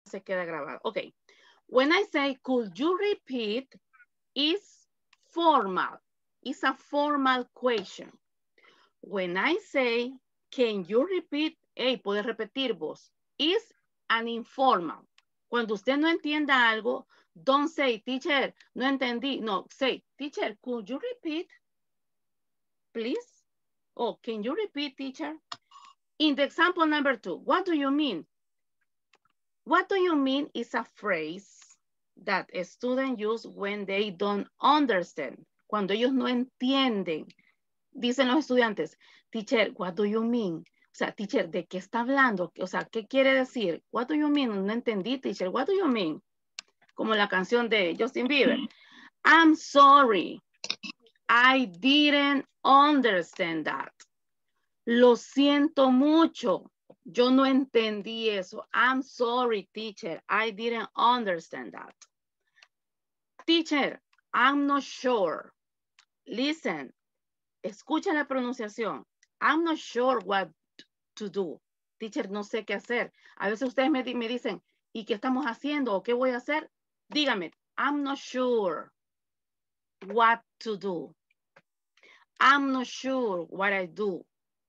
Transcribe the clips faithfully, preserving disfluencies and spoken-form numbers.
se queda grabado. Ok. When I say, could you repeat, is formal. It's a formal question. When I say, can you repeat, hey, puedes repetir vos, is an informal. Cuando usted no entienda algo, don't say, teacher, no entendí. No, say, teacher, could you repeat, please? Oh, can you repeat, teacher? In the example number two, what do you mean? What do you mean is a phrase that a student use when they don't understand. Cuando ellos no entienden. Dicen los estudiantes, teacher, what do you mean? O sea, teacher, ¿de qué está hablando? O sea, ¿qué quiere decir? What do you mean? No entendí, teacher. What do you mean? Como la canción de Justin Bieber. I'm sorry. I didn't understand that. Lo siento mucho. Yo no entendí eso. I'm sorry, teacher. I didn't understand that. Teacher, I'm not sure. Listen. Escucha la pronunciación. I'm not sure what to do. Teacher, no sé qué hacer. A veces ustedes me, me dicen, ¿y qué estamos haciendo? ¿O qué voy a hacer? Dígame, I'm not sure what to do. I'm not sure what I do.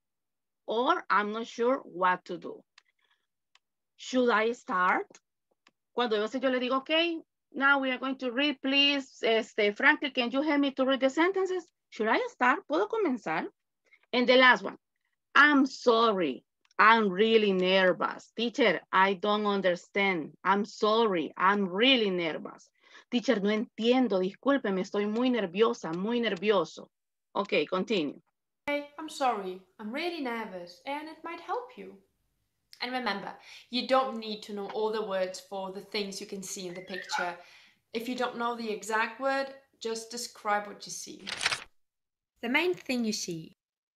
Or I'm not sure what to do. Should I start? Cuando yo, yo le digo, okay, now we are going to read, please. Este, Frankie, can you help me to read the sentences? Should I start? ¿Puedo comenzar? And the last one, I'm sorry. I'm really nervous. Teacher, I don't understand. I'm sorry. I'm really nervous. Teacher, no entiendo. Discúlpeme, estoy muy nerviosa, muy nervioso. Okay, continue. Hey, I'm sorry. I'm really nervous and it might help you. And remember, you don't need to know all the words for the things you can see in the picture. If you don't know the exact word, just describe what you see. The main thing you see.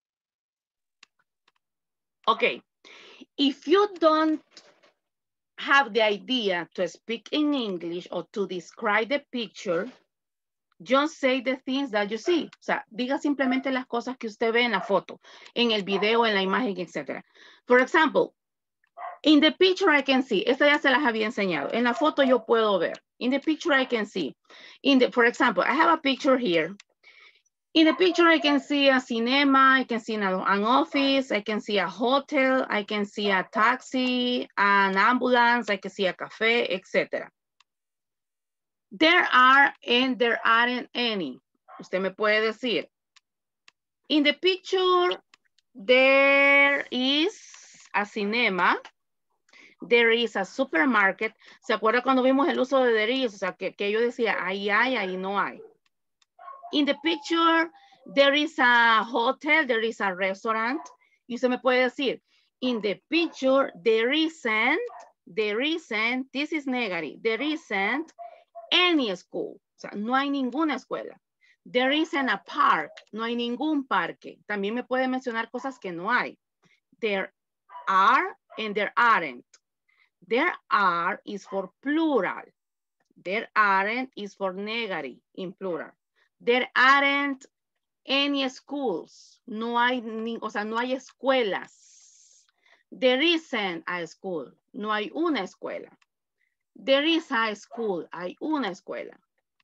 Okay, if you don't have the idea to speak in English or to describe the picture, just say the things that you see. O sea, diga simplemente las cosas que usted ve en la foto, en el video, en la imagen, etcétera. For example, in the picture I can see, esta ya se las había enseñado. En la foto yo puedo ver. In the picture I can see. In the, for example, I have a picture here. In the picture I can see a cinema, I can see an, an office, I can see a hotel, I can see a taxi, an ambulance, I can see a cafe, etcétera. There are and there aren't any. Usted me puede decir. In the picture, there is a cinema. There is a supermarket. ¿Se acuerda cuando vimos el uso de there is? O sea, que, que yo decía, ahí hay, ahí no hay. In the picture, there is a hotel, there is a restaurant. Y usted me puede decir, in the picture, there isn't, there isn't, this is negative, there isn't any school. O sea, no hay ninguna escuela. There isn't a park, no hay ningún parque. También me puede mencionar cosas que no hay. There are and there aren't. There are is for plural. There aren't is for negative in plural. There aren't any schools. No hay, ni, o sea, no hay escuelas. There isn't a school. No hay una escuela. There is a school. Hay una escuela.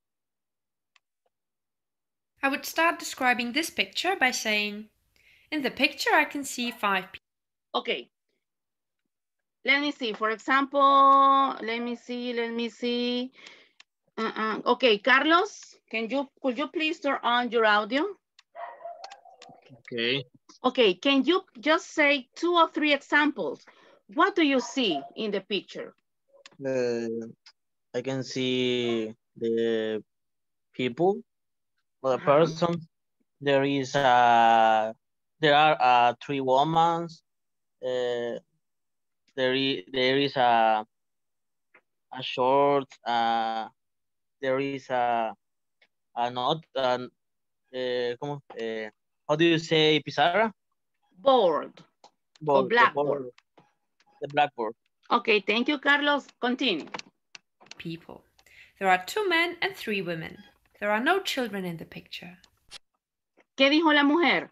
I would start describing this picture by saying, in the picture I can see five people. Okay. Let me see. For example, let me see, let me see. Uh -uh. Okay, Carlos, can you, could you please turn on your audio? Okay. Okay, can you just say two or three examples? What do you see in the picture? Uh, I can see the people, the Uh-huh. person. There is a, there are uh, three women. Uh, there is there is a a short. Uh, there is a a not. Uh, uh, ¿cómo? Uh, how do you say pizarra? Board or Board, the blackboard. board, the blackboard. Okay, thank you, Carlos. Continue. People. There are two men and three women. There are no children in the picture. ¿Qué dijo la mujer?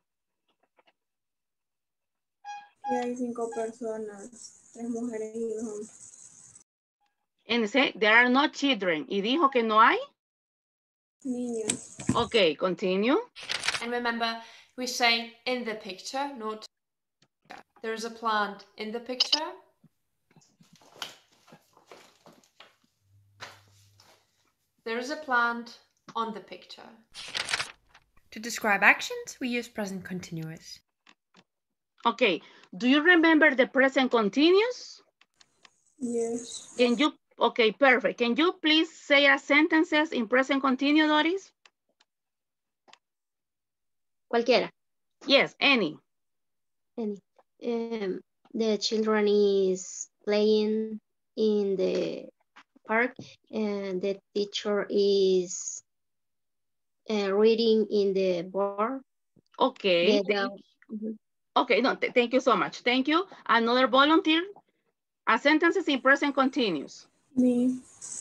Que hay cinco personas, tres mujeres y dos hombres. And say, there are no children. ¿Y dijo que no hay? Niños. Okay, continue. And remember, we say in the picture, not there's a plant in the picture. There is a plant on the picture. To describe actions, we use present continuous. Okay, do you remember the present continuous? Yes. Can you, okay, perfect. Can you please say a sentences in present continuous, Doris? Cualquiera. Yes, any. Any. Um, the children is playing in the park and the teacher is uh, reading in the board. Okay. The, Thank, Mhm. okay, no, th thank you so much. Thank you. Another volunteer. A sentences in present continuous. Me.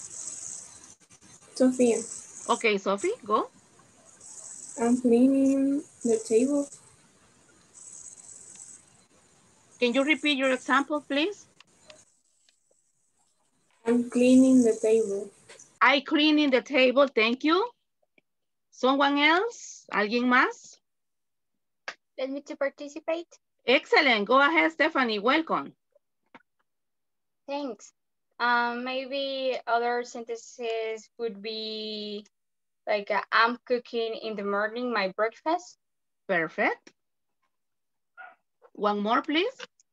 Sophia. Okay, Sophie, go. I'm cleaning the table. Can you repeat your example, please? I'm cleaning the table. I cleaning the table, thank you. Someone else? ¿Alguien más? Let me to participate. Excellent. Go ahead, Stephanie. Welcome. Thanks. Um, maybe other sentences would be like uh, I'm cooking in the morning my breakfast. Perfect. One more, please.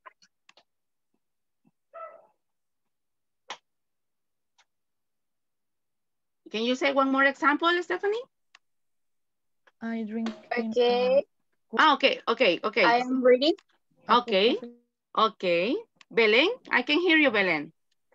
Can you say one more example, Stephanie? I drink. Okay. Ah, okay, okay, okay. I am reading. Okay, okay. Belen, I can hear you, Belen.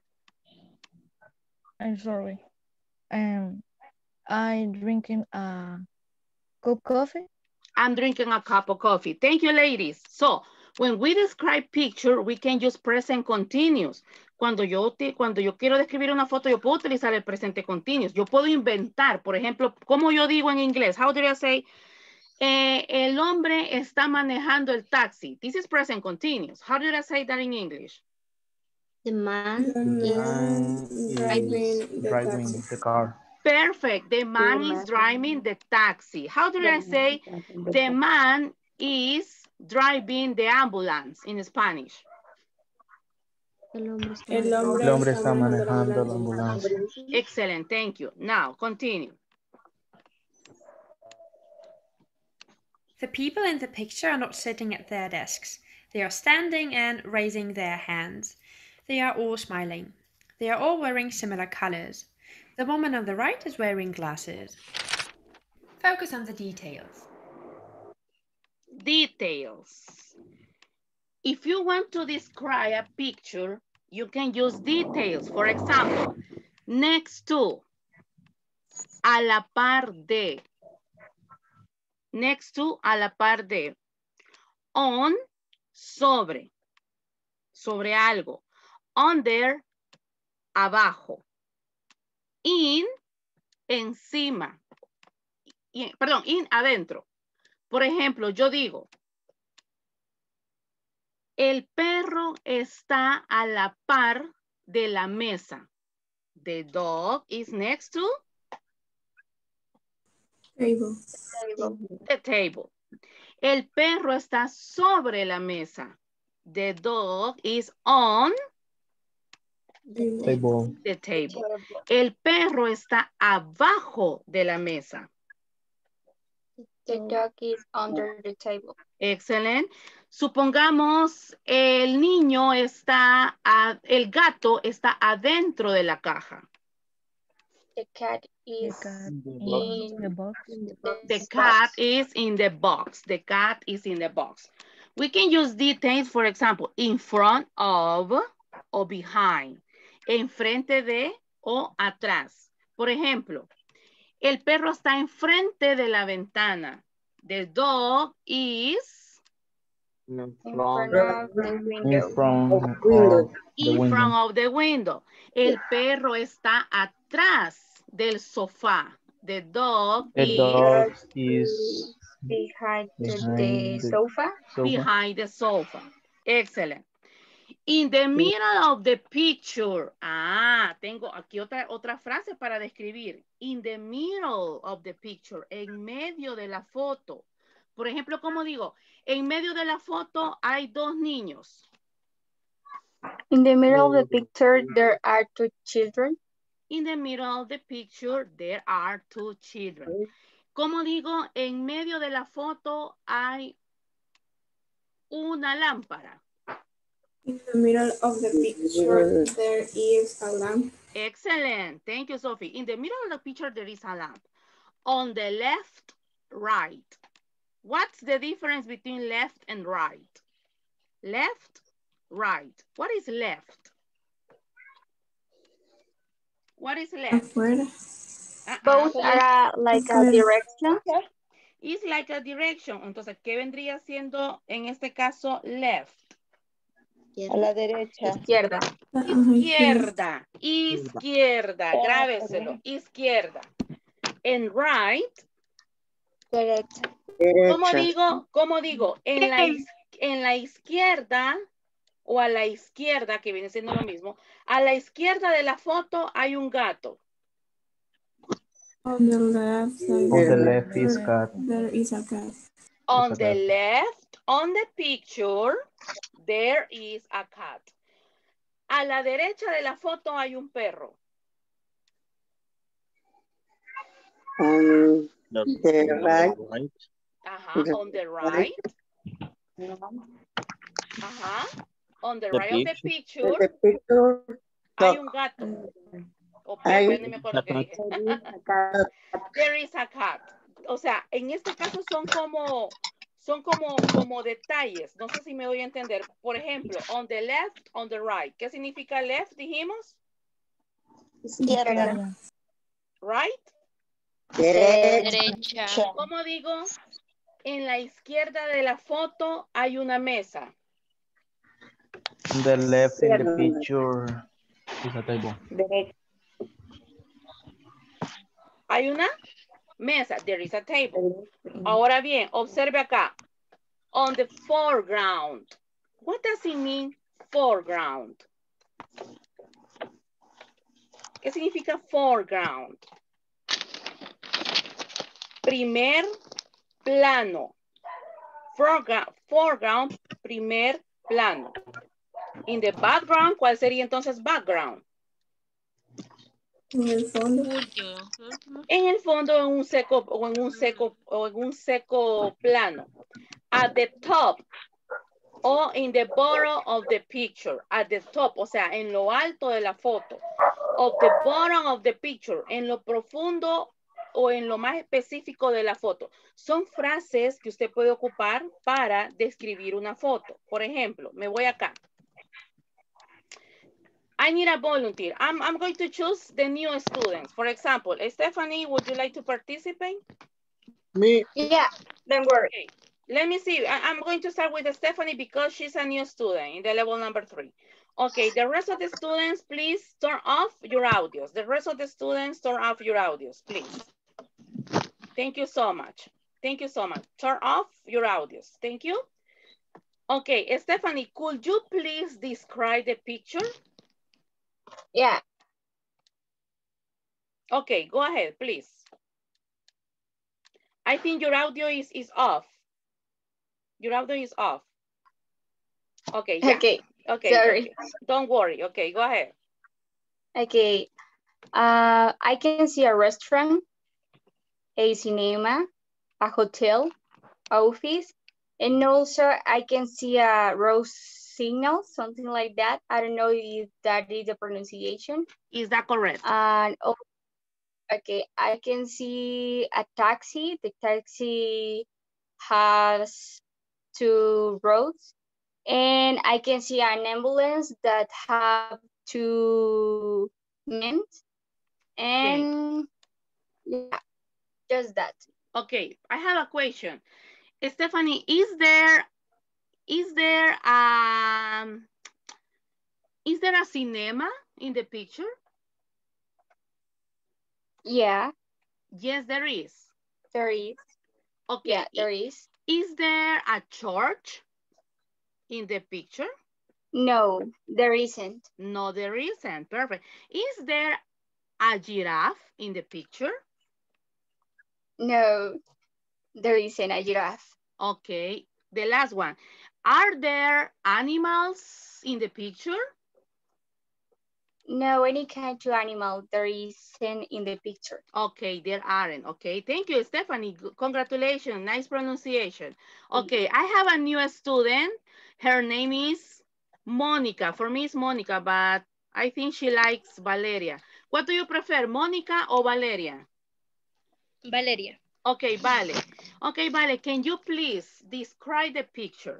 I'm sorry. Um, I drinking a cup coffee. I'm drinking a cup of coffee. Thank you, ladies. So, when we describe picture, we can use present continuous. Cuando yo, te, cuando yo quiero describir una foto, yo puedo utilizar el presente continuous. Yo puedo inventar, por ejemplo, como yo digo en inglés, how do I say, eh, el hombre está manejando el taxi. This is present continuous. How do I say that in English? The man, The man is driving the driving taxi. the car. Perfect. The man is driving the taxi. How do I say the man is driving the ambulance in Spanish? el hombre está El hombre, El hombre está manejando manejando la la ambulancia. Excellent. Thank you. Now, continue. The people in the picture are not sitting at their desks. They are standing and raising their hands. They are all smiling. They are all wearing similar colors. The woman on the right is wearing glasses. Focus on the details. Details. If you want to describe a picture, you can use details. For example, next to, a la par de. Next to, a la par de. On, sobre. Sobre algo. Under, abajo. In, encima. In, perdón, in, adentro. Por ejemplo, yo digo, el perro está a la par de la mesa. The dog is next to Table. the table. El perro está sobre la mesa. The dog is on Table. the table. El perro está abajo de la mesa. The dog is under the table. Excelente. Supongamos el niño está, a, el gato está adentro de la caja. The cat The is cat in in the box. The the cat box. is in the box. The cat is in the box. We can use details, for example, in front of o behind. Enfrente de o atrás. Por ejemplo, el perro está enfrente de la ventana. The dog is In In front, front of the In window. front of the in window. front of the window. El perro está atrás del sofá. The dog The is dog is Behind the, behind the the sofa. sofa. behind the sofa. Excellent. In the middle of the picture. Ah, tengo aquí otra, otra frase para describir. In the middle of the picture. En medio de la foto. Por ejemplo, ¿cómo digo? En medio de la foto hay dos niños. In the middle of the picture, there are two children. In the middle of the picture, there are two children. ¿Cómo digo? En medio de la foto hay una lámpara. In the middle of the picture, there is a lamp. Excellent. Thank you, Sophie. In the middle of the picture, there is a lamp. On the left, right. What's the difference between left and right? Left, right. What is left? What is left? Afuera. Uh-uh. Both are uh, like a direction. It's like a direction. Entonces, ¿qué vendría siendo en este caso left? A la derecha. Izquierda. Izquierda. Izquierda. Grábeselo. Izquierda. En right. Derecha. ¿Cómo digo? ¿Cómo digo? En la, en la izquierda o a la izquierda, que viene siendo lo mismo, a la izquierda de la foto hay un gato. On the left side, On the left is cat. there is a cat. On It's a the cat. left, on the picture, there is a cat. A la derecha de la foto hay un perro. On the right. Ajá, on the right. Ajá. On the The right of the picture, The picture. hay un gato. O perro, ya no me acuerdo qué dije. There is a cat. O sea, en este caso son como, son como, como detalles. No sé si me doy a entender. Por ejemplo, on the left, on the right. ¿Qué significa left, dijimos? Izquierda. Right. Derecha. ¿Cómo digo? En la izquierda de la foto hay una mesa. On the left in the picture is a table. Derecha. Hay una mesa. There is a table. Ahora bien, observe acá. On the foreground. What does it mean, foreground? ¿Qué significa foreground? Primer plano. Foreground, foreground, primer plano. In the background, ¿cuál sería entonces background? En el fondo. En el fondo, en un seco, o en un seco, o en un seco plano. At the top, o in the bottom of the picture. At the top, o sea, en lo alto de la foto. Of the bottom of the picture, en lo profundo o en lo más específico de la foto. Son frases que usted puede ocupar para describir una foto. Por ejemplo, me voy acá. I need a volunteer. I'm, I'm going to choose the new students. For example, Stephanie, would you like to participate? Me. Yeah, don't worry. Okay. Let me see. I, I'm going to start with Stephanie because she's a new student in the level number three. Okay, the rest of the students, please turn off your audios. The rest of the students, turn off your audios, please. Thank you so much. Thank you so much. Turn off your audios. Thank you. Okay, Stephanie, could you please describe the picture? Yeah. Okay, go ahead, please. I think your audio is, is off. Your audio is off. Okay, yeah. Okay. Okay, Sorry. okay. Don't worry. Okay, go ahead. Okay. Uh, I can see a restaurant, a cinema, a hotel, office, and also I can see a rose signal, something like that. I don't know if that is the pronunciation. Is that correct? And oh, okay, I can see a taxi. The taxi has two roads. And I can see an ambulance that have two men. And okay. Yeah, just that. Okay, I have a question. Stephanie, is there is there um is there a cinema in the picture? Yeah. Yes, there is. There is. Okay. Yeah, there is. Is there a church in the picture? No, there isn't. No, there isn't. Perfect. Is there a giraffe in the picture? No, there isn't a giraffe. Okay. The last one. Are there animals in the picture? No, any kind of animal there isn't in the picture. Okay, there aren't. Okay, thank you, Stephanie. Congratulations, nice pronunciation. Okay, I have a new student. Her name is Monica. For me, it's Monica, but I think she likes Valeria. What do you prefer, Monica or Valeria? Valeria. Okay, Vale. Okay, Vale, can you please describe the picture?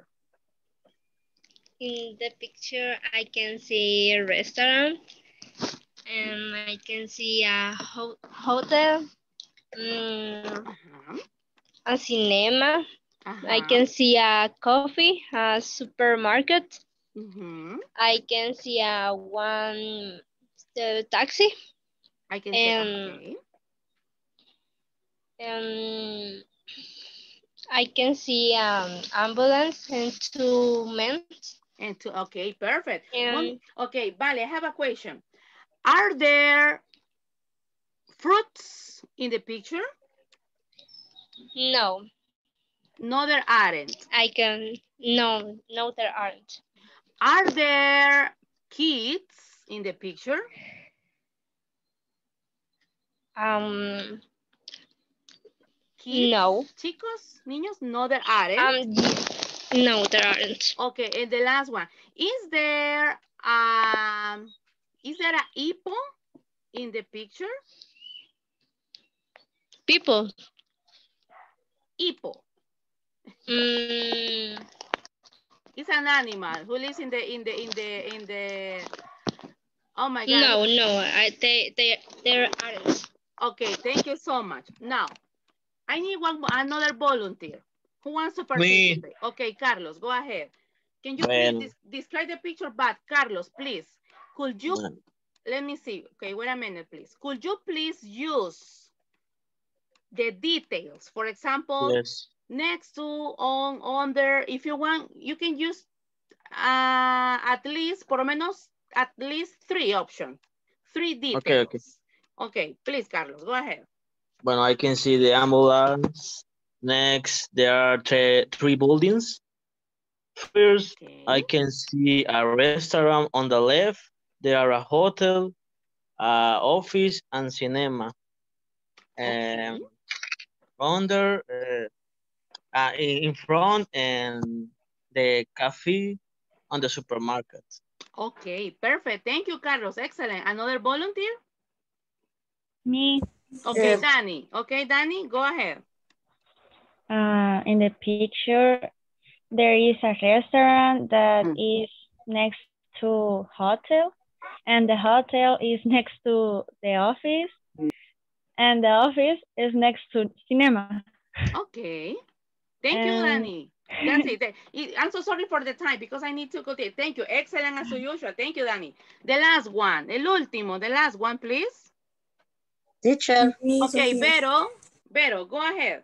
In the picture, I can see a restaurant, and I can see a ho hotel, mm, Uh-huh. a cinema. Uh-huh. I can see a coffee, a supermarket. Mm-hmm. I can see a one the taxi. I can and, say, okay. And I can see um ambulance and two men. And two, okay, perfect. And One, okay, Vale, I have a question. Are there fruits in the picture? no. No, there aren't. I can, no, no, there aren't. Are there kids in the picture? Um, Kids? no. Chicos, niños? No, there aren't. Um, no, there aren't. Okay, and the last one. Is there um is there a hippo in the picture? People. Hippo. Mm, It's an animal who lives in the in the in the in the oh my god. no, no, I they they there aren't. Okay, thank you so much. Now, I need one another volunteer. Who wants to participate? Me. Okay, Carlos, go ahead. Can you Bueno. please describe the picture? But Carlos, please, could you, bueno. Let me see. Okay, wait a minute, please. Could you please use the details? For example, Yes. next to, on, under, if you want, you can use uh, at least, por lo menos, at least three options. Three details. Okay, okay. Okay, please, Carlos, go ahead. Bueno, I can see the ambulance. Next, there are three buildings. First, okay. I can see a restaurant on the left. There are a hotel, uh, office, and cinema. Okay. Um, under, uh, uh, in front, and the cafe on the supermarket. Okay, perfect. Thank you, Carlos. Excellent. Another volunteer? Me. Okay, Yes. Danny. Okay, Danny, go ahead. Uh, in the picture, there is a restaurant that mm. is next to hotel, and the hotel is next to the office, mm. and the office is next to cinema. Okay. Thank and... you, Danny. That's it. I'm so sorry for the time because I need to go there. Thank you. Excellent as usual. Thank you, Danny. The last one, el último, the last one, please. Teacher. Okay, Vero. Vero, go ahead.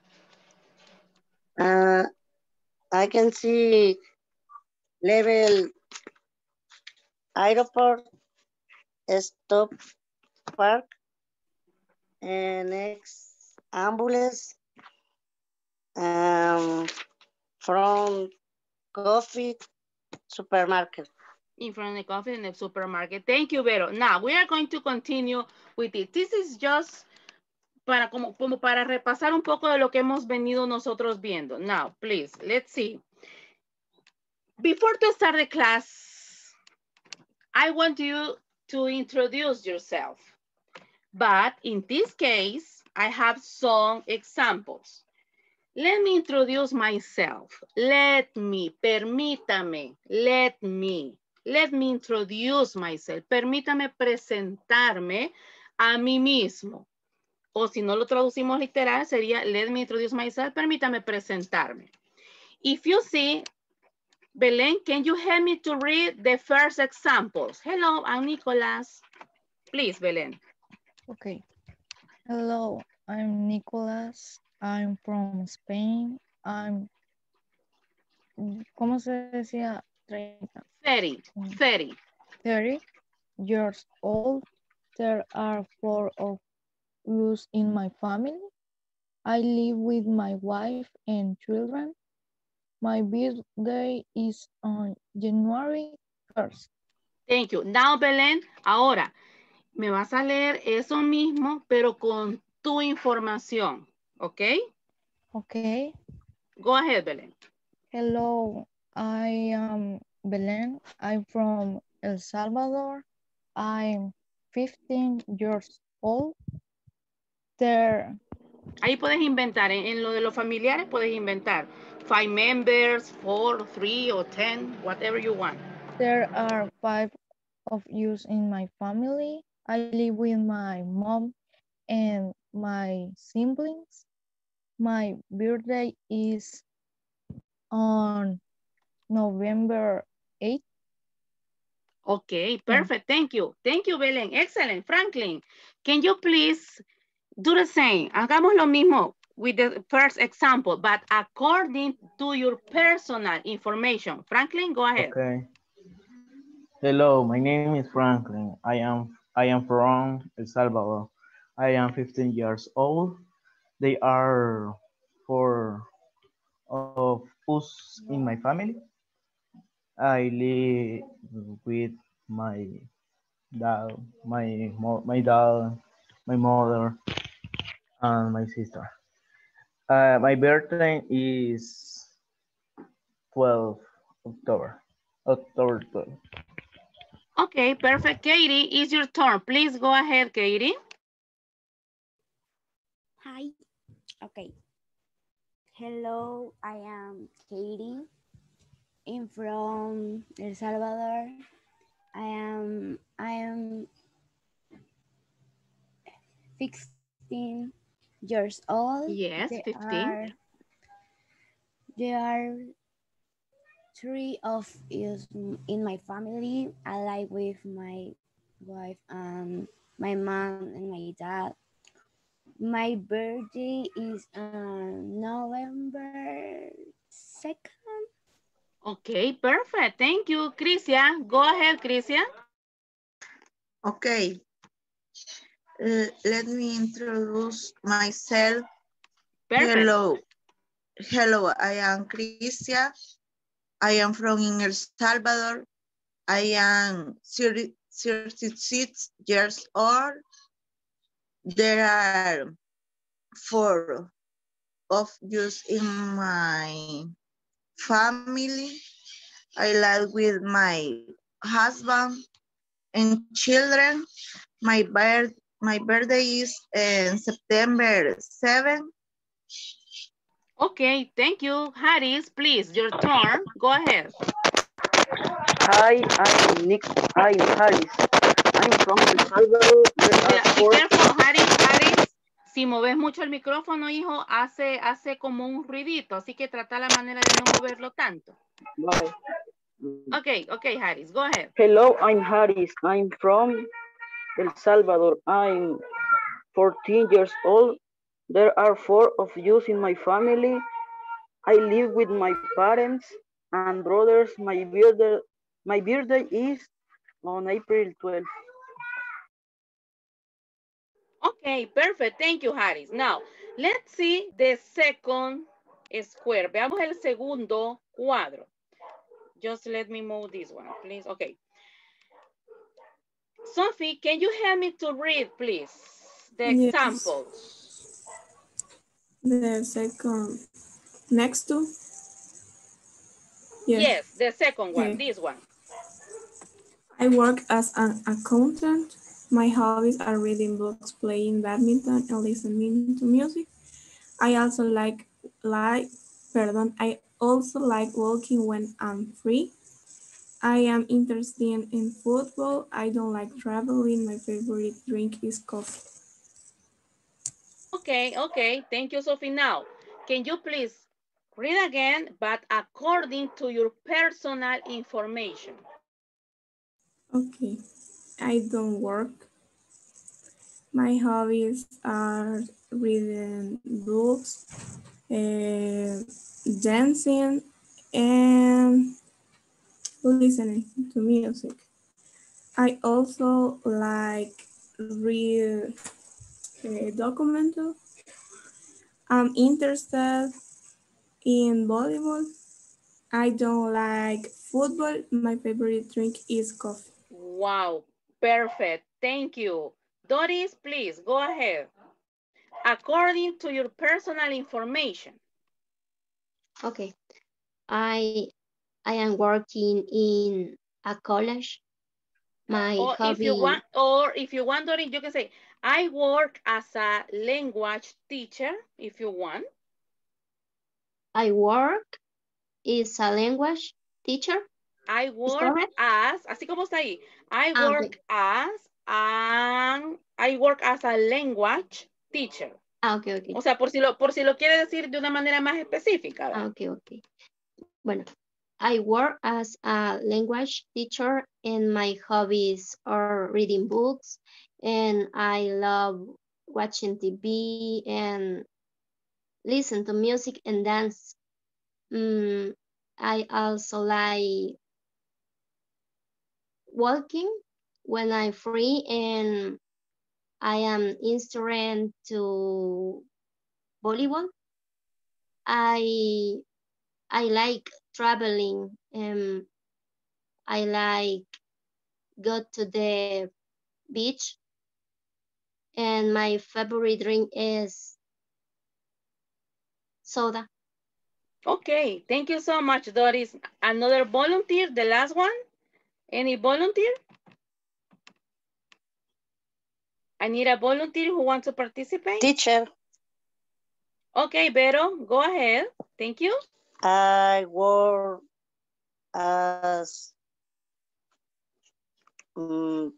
Uh, I can see level airport, stop park, and next ambulance, um, from coffee supermarket. In front of the coffee in the supermarket. Thank you, Vero. Now we are going to continue with it. This is just para como, como para repasar un poco de lo que hemos venido nosotros viendo. Now, please, let's see. Before to start the class, I want you to introduce yourself. But in this case, I have some examples. Let me introduce myself. Let me, permítame, let me. Let me introduce myself. Permítame presentarme a mí mismo. O si no lo traducimos literal, sería let me introduce myself. Permítame presentarme. If you see, Belén, can you help me to read the first examples? Hello, I'm Nicholas. Please, Belén. Okay. Hello, I'm Nicholas. I'm from Spain. I'm, ¿cómo se decía? thirty, thirty. thirty years old. There are four of us in my family. I live with my wife and children. My birthday is on January first. Thank you. Now, Belén, ahora me vas a leer eso mismo, pero con tu información, ¿ok? Okay. Go ahead, Belén. Hello, I am Belén. I'm from El Salvador. I'm fifteen years old. There, Ahí puedes inventar, en, en lo de los familiares puedes inventar. Five members, four, three, or ten, whatever you want. there are five of you in my family. I live with my mom and my siblings. My birthday is on November eighth. Okay, perfect. Thank you. Thank you, Belén. Excellent. Franklin, can you please do the same? Hagamos lo mismo with the first example, but according to your personal information. Franklin, go ahead. Okay. Hello, my name is Franklin. I am I am from El Salvador. I am fifteen years old. They are four of us in my family. I live with my dad, my mo- my dad, my mother, and my sister. Uh, my birthday is twelve October. October twelfth. Okay, perfect. Katie, it's your turn. Please go ahead, Katie. Hi. Okay. Hello, I am Katie. I'm from El Salvador. I am I am fifteen years old. Yes, There fifteen. are there are three of us in my family. I live with my wife and my mom and my dad. My birthday is on November second. Okay, perfect. Thank you, Crisia. Go ahead, Crisia. Okay. Uh, let me introduce myself. Perfect. Hello. Hello, I am Crisia. I am from in El Salvador. I am thirty-six years old. There are four of us in my family. I live with my husband and children. My birth my birthday is in September seventh. Okay, thank you. Harris, please, your turn. Go ahead. Hi, I'm Nick. I'm Harris. I'm from El Salvador. Mira, be careful, Harris, Harris. Si moves mucho el micrófono, hijo, hace, hace como un ruidito, así que trata la manera de no moverlo tanto. Bye. Okay, okay, Harris, go ahead. Hello, I'm Harris. I'm from El Salvador. I'm fourteen years old. There are four of you in my family. I live with my parents and brothers. My birthday, my birthday is on April twelfth. Okay, perfect. Thank you, Harris. Now, let's see the second square. Veamos el segundo cuadro. Just let me move this one, please. Okay. Sophie, can you help me to read, please, the Yes. example? The second, next to? Yes, yes the second one, okay. This one. I work as an accountant. My hobbies are reading books, playing badminton, and listening to music. I also like, like, pardon, I also like walking when I'm free. I am interested in football. I don't like traveling. My favorite drink is coffee. Okay, okay. Thank you, Sophie. Now, can you please read again, but according to your personal information? Okay. I don't work. My hobbies are reading books, uh, dancing, and listening to music. I also like read uh, documentary. I'm interested in volleyball. I don't like football. My favorite drink is coffee. Wow, perfect. Thank you. Doris, please go ahead. According to your personal information. Okay. I I am working in a college. My Or if you hobby, want, or if you want, Doris, you can say, I work as a language teacher, if you want. I work is a language teacher. I Is work correct? as, así como está ahí. I Ah, okay. work as, um, I work as a language teacher. Ah, okay, okay. O sea, por si lo, por si lo quiere decir de una manera más específica. Ah, okay, okay. Bueno, I work as a language teacher and my hobbies are reading books and I love watching T V and listen to music and dance. Mm, I also like walking when I'm free and I am interested to volleyball. I I like traveling and I like go to the beach and my favorite drink is soda. Okay, thank you so much, Doris. Another volunteer, the last one? Any volunteer? I need a volunteer who wants to participate. Teacher. Okay, Vero, go ahead. Thank you. I work as um,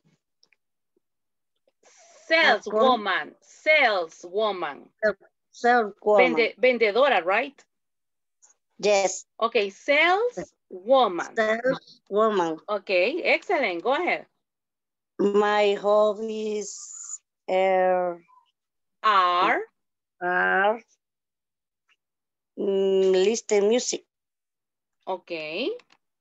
saleswoman, saleswoman. Saleswoman. Vende, vendedora, right? Yes. Okay, saleswoman. Saleswoman. Okay, excellent. Go ahead. My hobbies are are, are mm, listen music. Okay.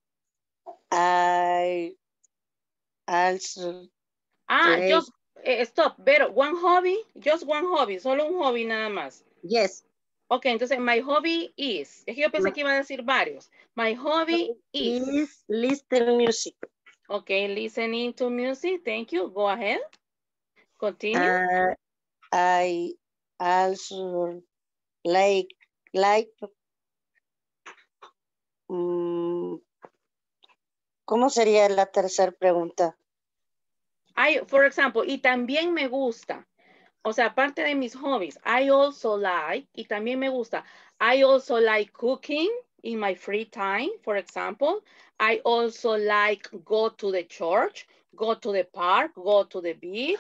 I also Ah, play. just eh, stop. Pero one hobby, just one hobby, solo un hobby nada más. Yes. Ok, entonces my hobby is. Es que yo pensé My que iba a decir varios. My hobby is. is listen music. Okay, listening to music. Thank you. Go ahead. Continue. Uh, I also like like um, ¿cómo sería la tercera pregunta? I, for example, y también me gusta. O sea, aparte de mis hobbies, I also like, y también me gusta, I also like cooking in my free time, for example. I also like go to the church, go to the park, go to the beach.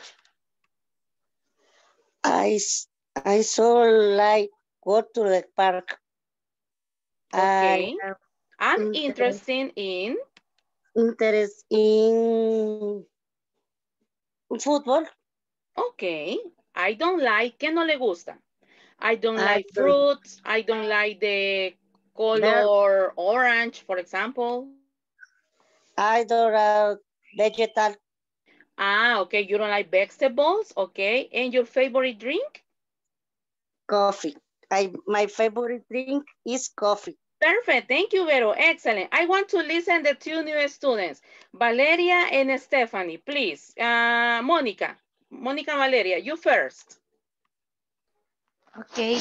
I, I so like go to the park. Okay. I I'm interested in? Interest in football. Okay. I don't like, ¿qué no le gusta? I don't I like don't, fruits. I don't like the color orange, for example. I don't like vegetal. Ah, okay. You don't like vegetables. Okay. And your favorite drink? Coffee. I, my favorite drink is coffee. Perfect. Thank you, Vero. Excellent. I want to listen to two new students, Valeria and Stephanie, please. Uh, Monica. Monica, Valeria, you first. Okay.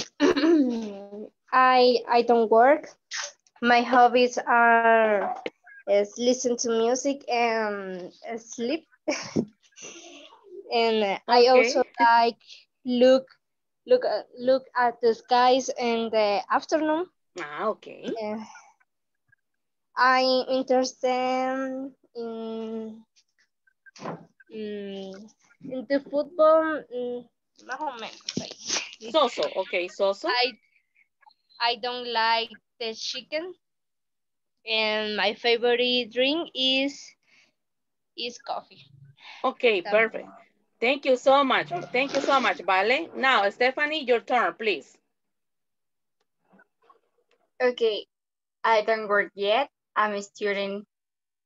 I I don't work. My hobbies are is listen to music and sleep. And okay. I also like look look look at the skies in the afternoon. Ah, okay. Uh, I'm interested in in into football. Um, más o menos. So-so, okay, so-so. I I don't like the chicken, and my favorite drink is is coffee. Okay, perfect. Thank you so much. Thank you so much, Vale. Now, Stephanie, your turn, please. Okay, I don't work yet. I'm a student.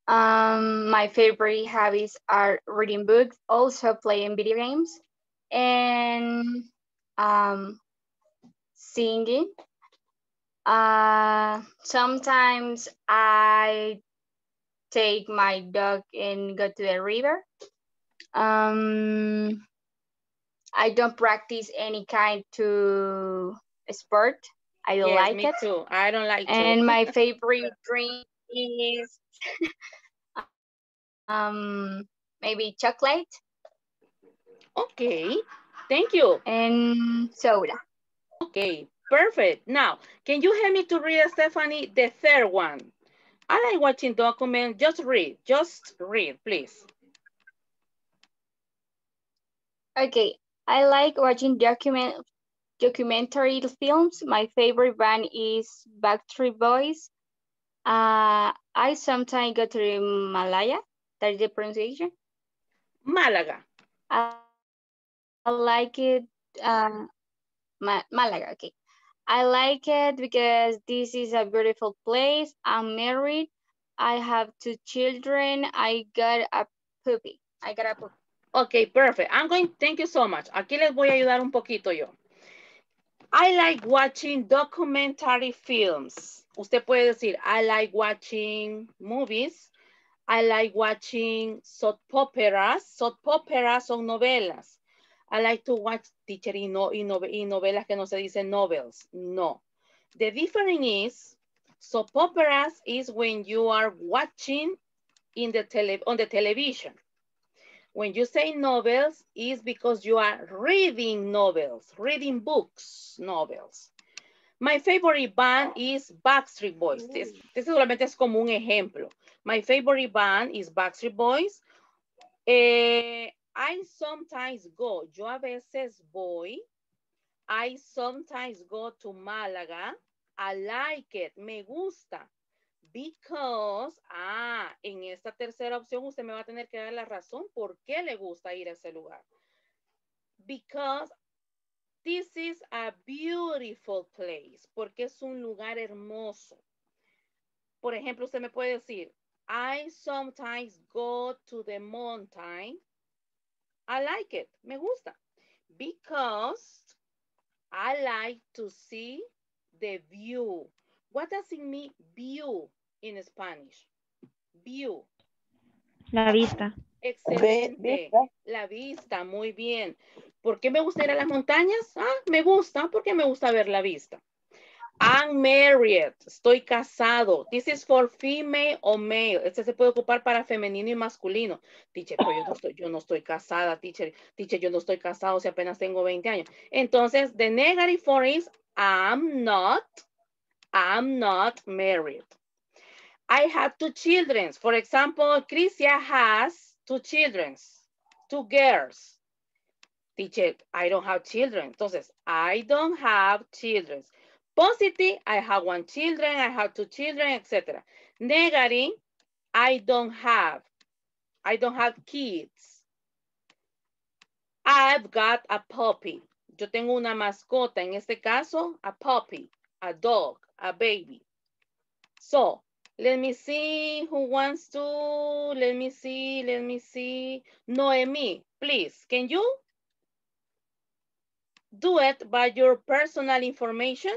Um, my favorite hobbies are reading books, also playing video games, and um, singing. Uh, sometimes I take my dog and go to the river. Um, I don't practice any kind to sport. I don't Yes, like me it. too. I don't like to. And my favorite drink is um maybe chocolate Okay, thank you. and soda. Okay, perfect. Now, can you help me to read, Stephanie, the third one? I like watching documents. Just read. Just read, please. Okay, I like watching document documentary films. My favorite band is Backstreet Boys. Uh, I sometimes go to Malaya. That is the pronunciation. Málaga. I, I like it. Um, Ma Malaga. Okay. I like it because this is a beautiful place. I'm married. I have two children. I got a puppy. I got a puppy. Okay, perfect. I'm going, thank you so much. Aquí les voy a ayudar un poquito yo. I like watching documentary films. Usted puede decir, I like watching movies. I like watching soap operas. Soap operas son novelas. I like to watch, teacher, y, no, y, no, y novelas que no se dicen novels. No. The difference is, soap operas is when you are watching in the tele, on the television. When you say novels, is because you are reading novels, reading books, novels. My favorite band is Backstreet Boys. This, this solamente es como un ejemplo. My favorite band is Backstreet Boys. Eh, I sometimes go, yo a veces voy. I sometimes go to Málaga. I like it, me gusta. Because, ah, en esta tercera opción usted me va a tener que dar la razón por qué le gusta ir a ese lugar. Because this is a beautiful place. Porque es un lugar hermoso. Por ejemplo, usted me puede decir, I sometimes go to the mountain. I like it. Me gusta. Because I like to see the view. What does it mean, view, in Spanish? View. La vista. Excelente. La vista, muy bien. ¿Por qué me gusta ir a las montañas? Ah, me gusta porque me gusta ver la vista. I'm married. Estoy casado. This is for female or male. Este se puede ocupar para femenino y masculino. Teacher, pero yo no estoy, yo no estoy casada, teacher. Teacher, yo no estoy casado si apenas tengo veinte años. Entonces, the negative form is I'm not, I'm not married. I have two children. For example, Crisia has two children, two girls. Teacher, I don't have children. Entonces, I don't have children. Positive, I have one children, I have two children, et cetera. Negative, I don't have. I don't have kids. I've got a puppy. Yo tengo una mascota. En este caso, a puppy, a dog, a baby. So, let me see who wants to. Let me see, let me see. Noemi, please, can you do it by your personal information?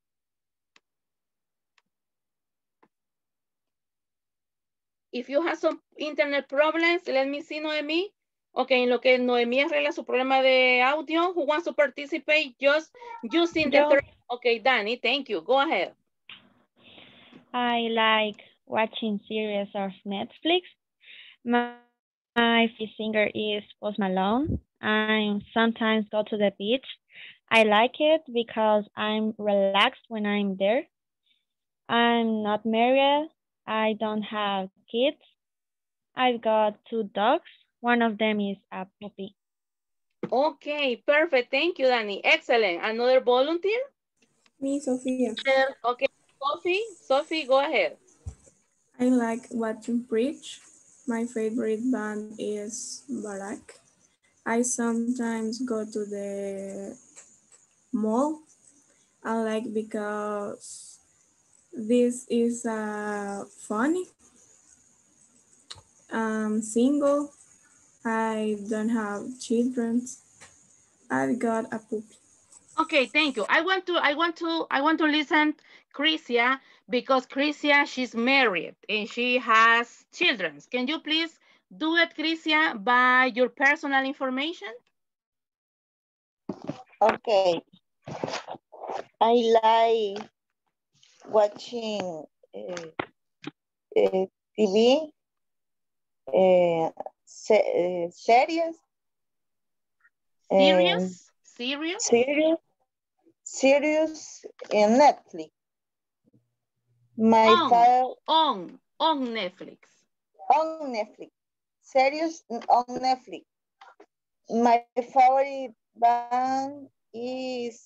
If you have some internet problems, let me see, Noemi. Okay, en lo que Noemi arregla su problema de audio, who wants to participate just using the Yo. third. Okay, Danny, thank you. Go ahead. I like watching series of Netflix. My, my favorite singer is Post Malone. I sometimes go to the beach. I like it because I'm relaxed when I'm there. I'm not married. I don't have kids. I've got two dogs. One of them is a puppy. Okay, perfect. Thank you, Danny. Excellent. Another volunteer? Me, Sophia. Okay, Sophie. Sophie, go ahead. I like watching preach. My favorite band is Barak. I sometimes go to the mall. I like because this is uh, funny. I'm single. I don't have children. I've got a puppy. Okay, thank you. I want to, I want to, I want to listen Crisia, because Crisia, she's married and she has children. Can you please do it, Crisia, by your personal information? Okay. I like watching uh, uh, T V, uh, se uh, series, and Serious? Serious? series, series in Netflix. My On, file on, on Netflix. on Netflix. Series on Netflix. My favorite band is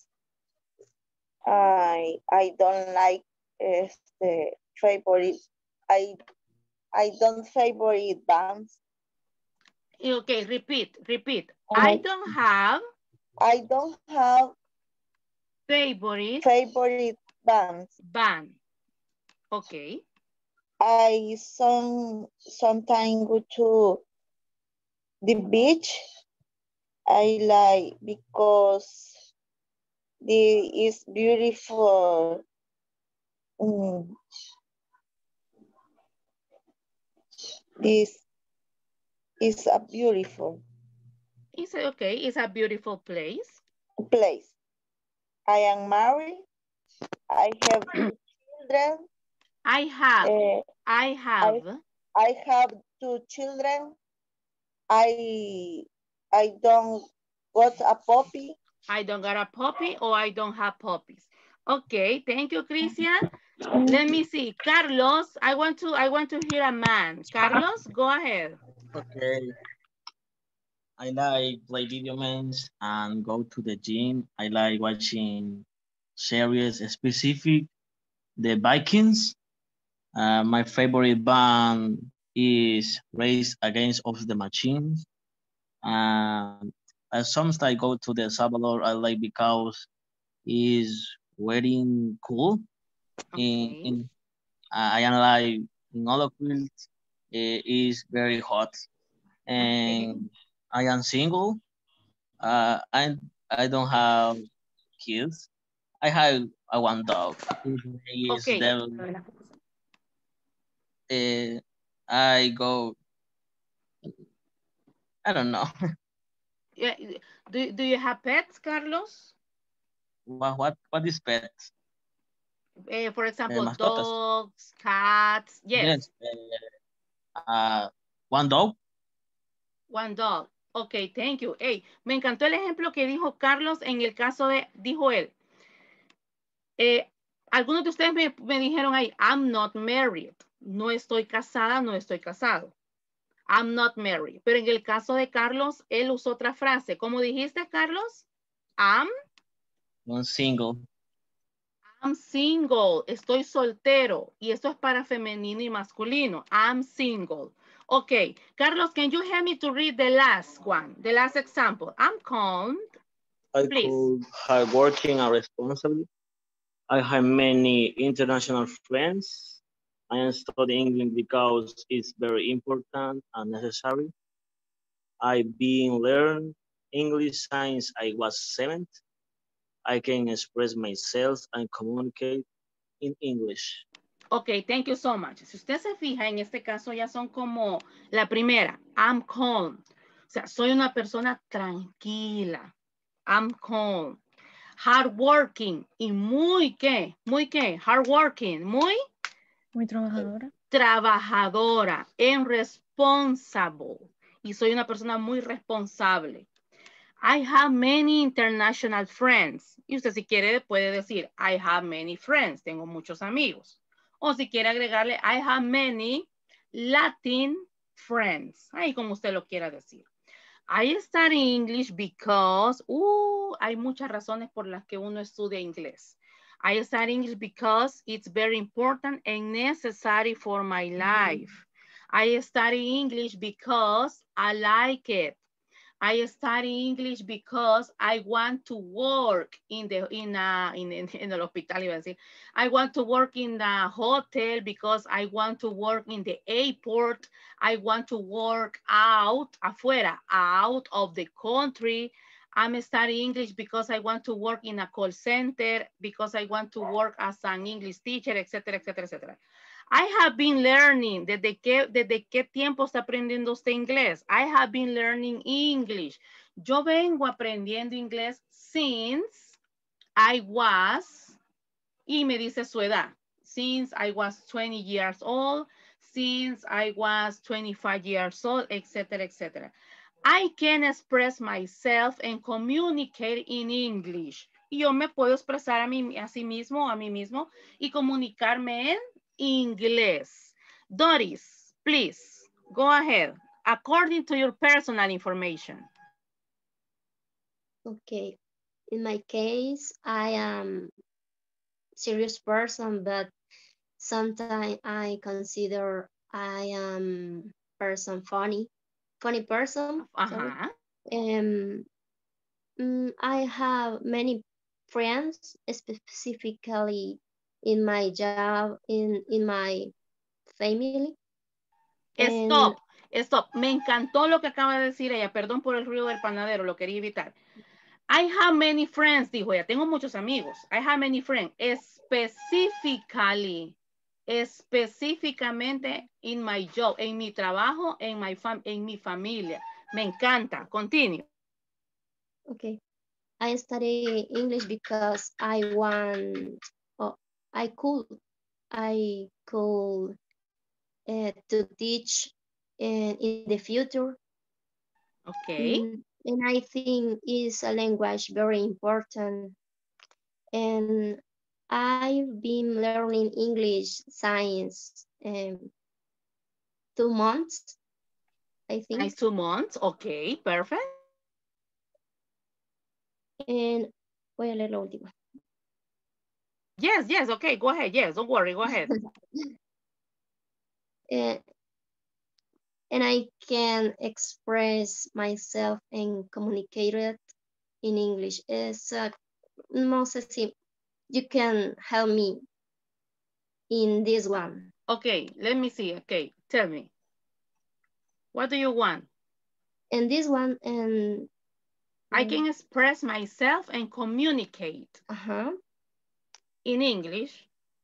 I I don't like este favorite I I don't favorite bands. Okay, repeat, repeat. I I don't have I don't have favorite favorite bands. band. Okay. I some sometimes go to the beach. I like because the is beautiful. Mm, this is a beautiful It's okay. It's a beautiful place. place. I am married. I have two children. I have. Uh, I have. I, I have two children. I I don't got a puppy. I don't got a puppy or I don't have puppies. Okay, thank you, Crisia. Let me see. Carlos, I want to I want to hear a man. Carlos, go ahead. Okay. I like play video games and go to the gym. I like watching series specific, the Vikings. Uh, my favorite band is Race Against of the Machines. And uh, sometimes I go to the El Salvador, I like because it's very cool. In, Okay. in uh, I am like in all of it, it is very hot. Okay. And I am single. Uh, I I don't have kids. I have a one dog. His name is Okay. Devil. Uh, I go. I don't know. Yeah. Do, do you have pets, Carlos? what what what is pet? Uh, for Uh, example, mascotas. dogs, cats. Yes. Yes. Uh, uh, one dog. One dog. Ok, thank you. Hey, me encantó el ejemplo que dijo Carlos en el caso de, dijo él. Eh, algunos de ustedes me, me dijeron ahí, I'm not married. No estoy casada, no estoy casado. I'm not married. Pero en el caso de Carlos, él usó otra frase. ¿Cómo dijiste, Carlos? I'm, One single. I'm single. Estoy soltero. Y esto es para femenino y masculino. I'm single. Okay, Carlos, can you help me to read the last one, the last example? I'm calm. I Please. could hardworking and responsible. I have many international friends. I am studying English because it's very important and necessary. I've been learning English since I was seven. I can express myself and communicate in English. Ok, thank you so much. Si usted se fija, en este caso ya son como la primera, I'm calm. O sea, soy una persona tranquila. I'm calm. Hardworking. Y muy, ¿qué? Muy, ¿qué? Hardworking. Muy. Muy trabajadora. Trabajadora. And responsible. Y soy una persona muy responsable. I have many international friends. Y usted si quiere puede decir, I have many friends. Tengo muchos amigos. O si quiere agregarle, I have many Latin friends. Ahí como usted lo quiera decir. I study English because, uh, hay muchas razones por las que uno estudia inglés. I study English because it's very important and necessary for my life. I study English because I like it. I study English because I want to work in the in a in, in, in el hospital, iba a decir. I want to work in the hotel because I want to work in the airport. I want to work out, afuera, out of the country. I'm studying English because I want to work in a call center, because I want to work as an English teacher, etcétera, etcétera, etcétera. I have been learning. ¿Desde qué, ¿Desde qué tiempo está aprendiendo usted inglés? I have been learning English. Yo vengo aprendiendo inglés since I was, y me dice su edad. Since I was twenty years old, since I was twenty-five years old, etcétera, etcétera. I can express myself and communicate in English. Y yo me puedo expresar a mí, a sí mismo, a mí mismo, y comunicarme en inglés. Doris, please, go ahead. According to your personal information. Okay. In my case, I am serious person, but sometimes I consider I am person funny, funny person. Uh-huh. Um, mm, I have many friends, specifically in my job, in, in my family. Stop, stop. Me encantó lo que acaba de decir ella. Perdón por el ruido del panadero, lo quería evitar. I have many friends, dijo ella. Tengo muchos amigos. I have many friends. Specifically, específicamente in my job, en mi trabajo, en, my fam en mi familia. Me encanta. Continue. Okay. I study English because I want, oh, I could, I could uh, to teach uh, in the future. Okay. Mm, and I think is a language very important. And I've been learning English since um, two months, I think. Nice, two months. Okay, perfect. And voy a leer lo último. Yes, yes, okay, go ahead. Yes, don't worry, go ahead. uh, and I can express myself and communicate it in English. It's, uh, no sé si you can help me in this one. Okay, let me see. Okay, tell me. What do you want? And this one, and I can express myself and communicate uh-huh. in English.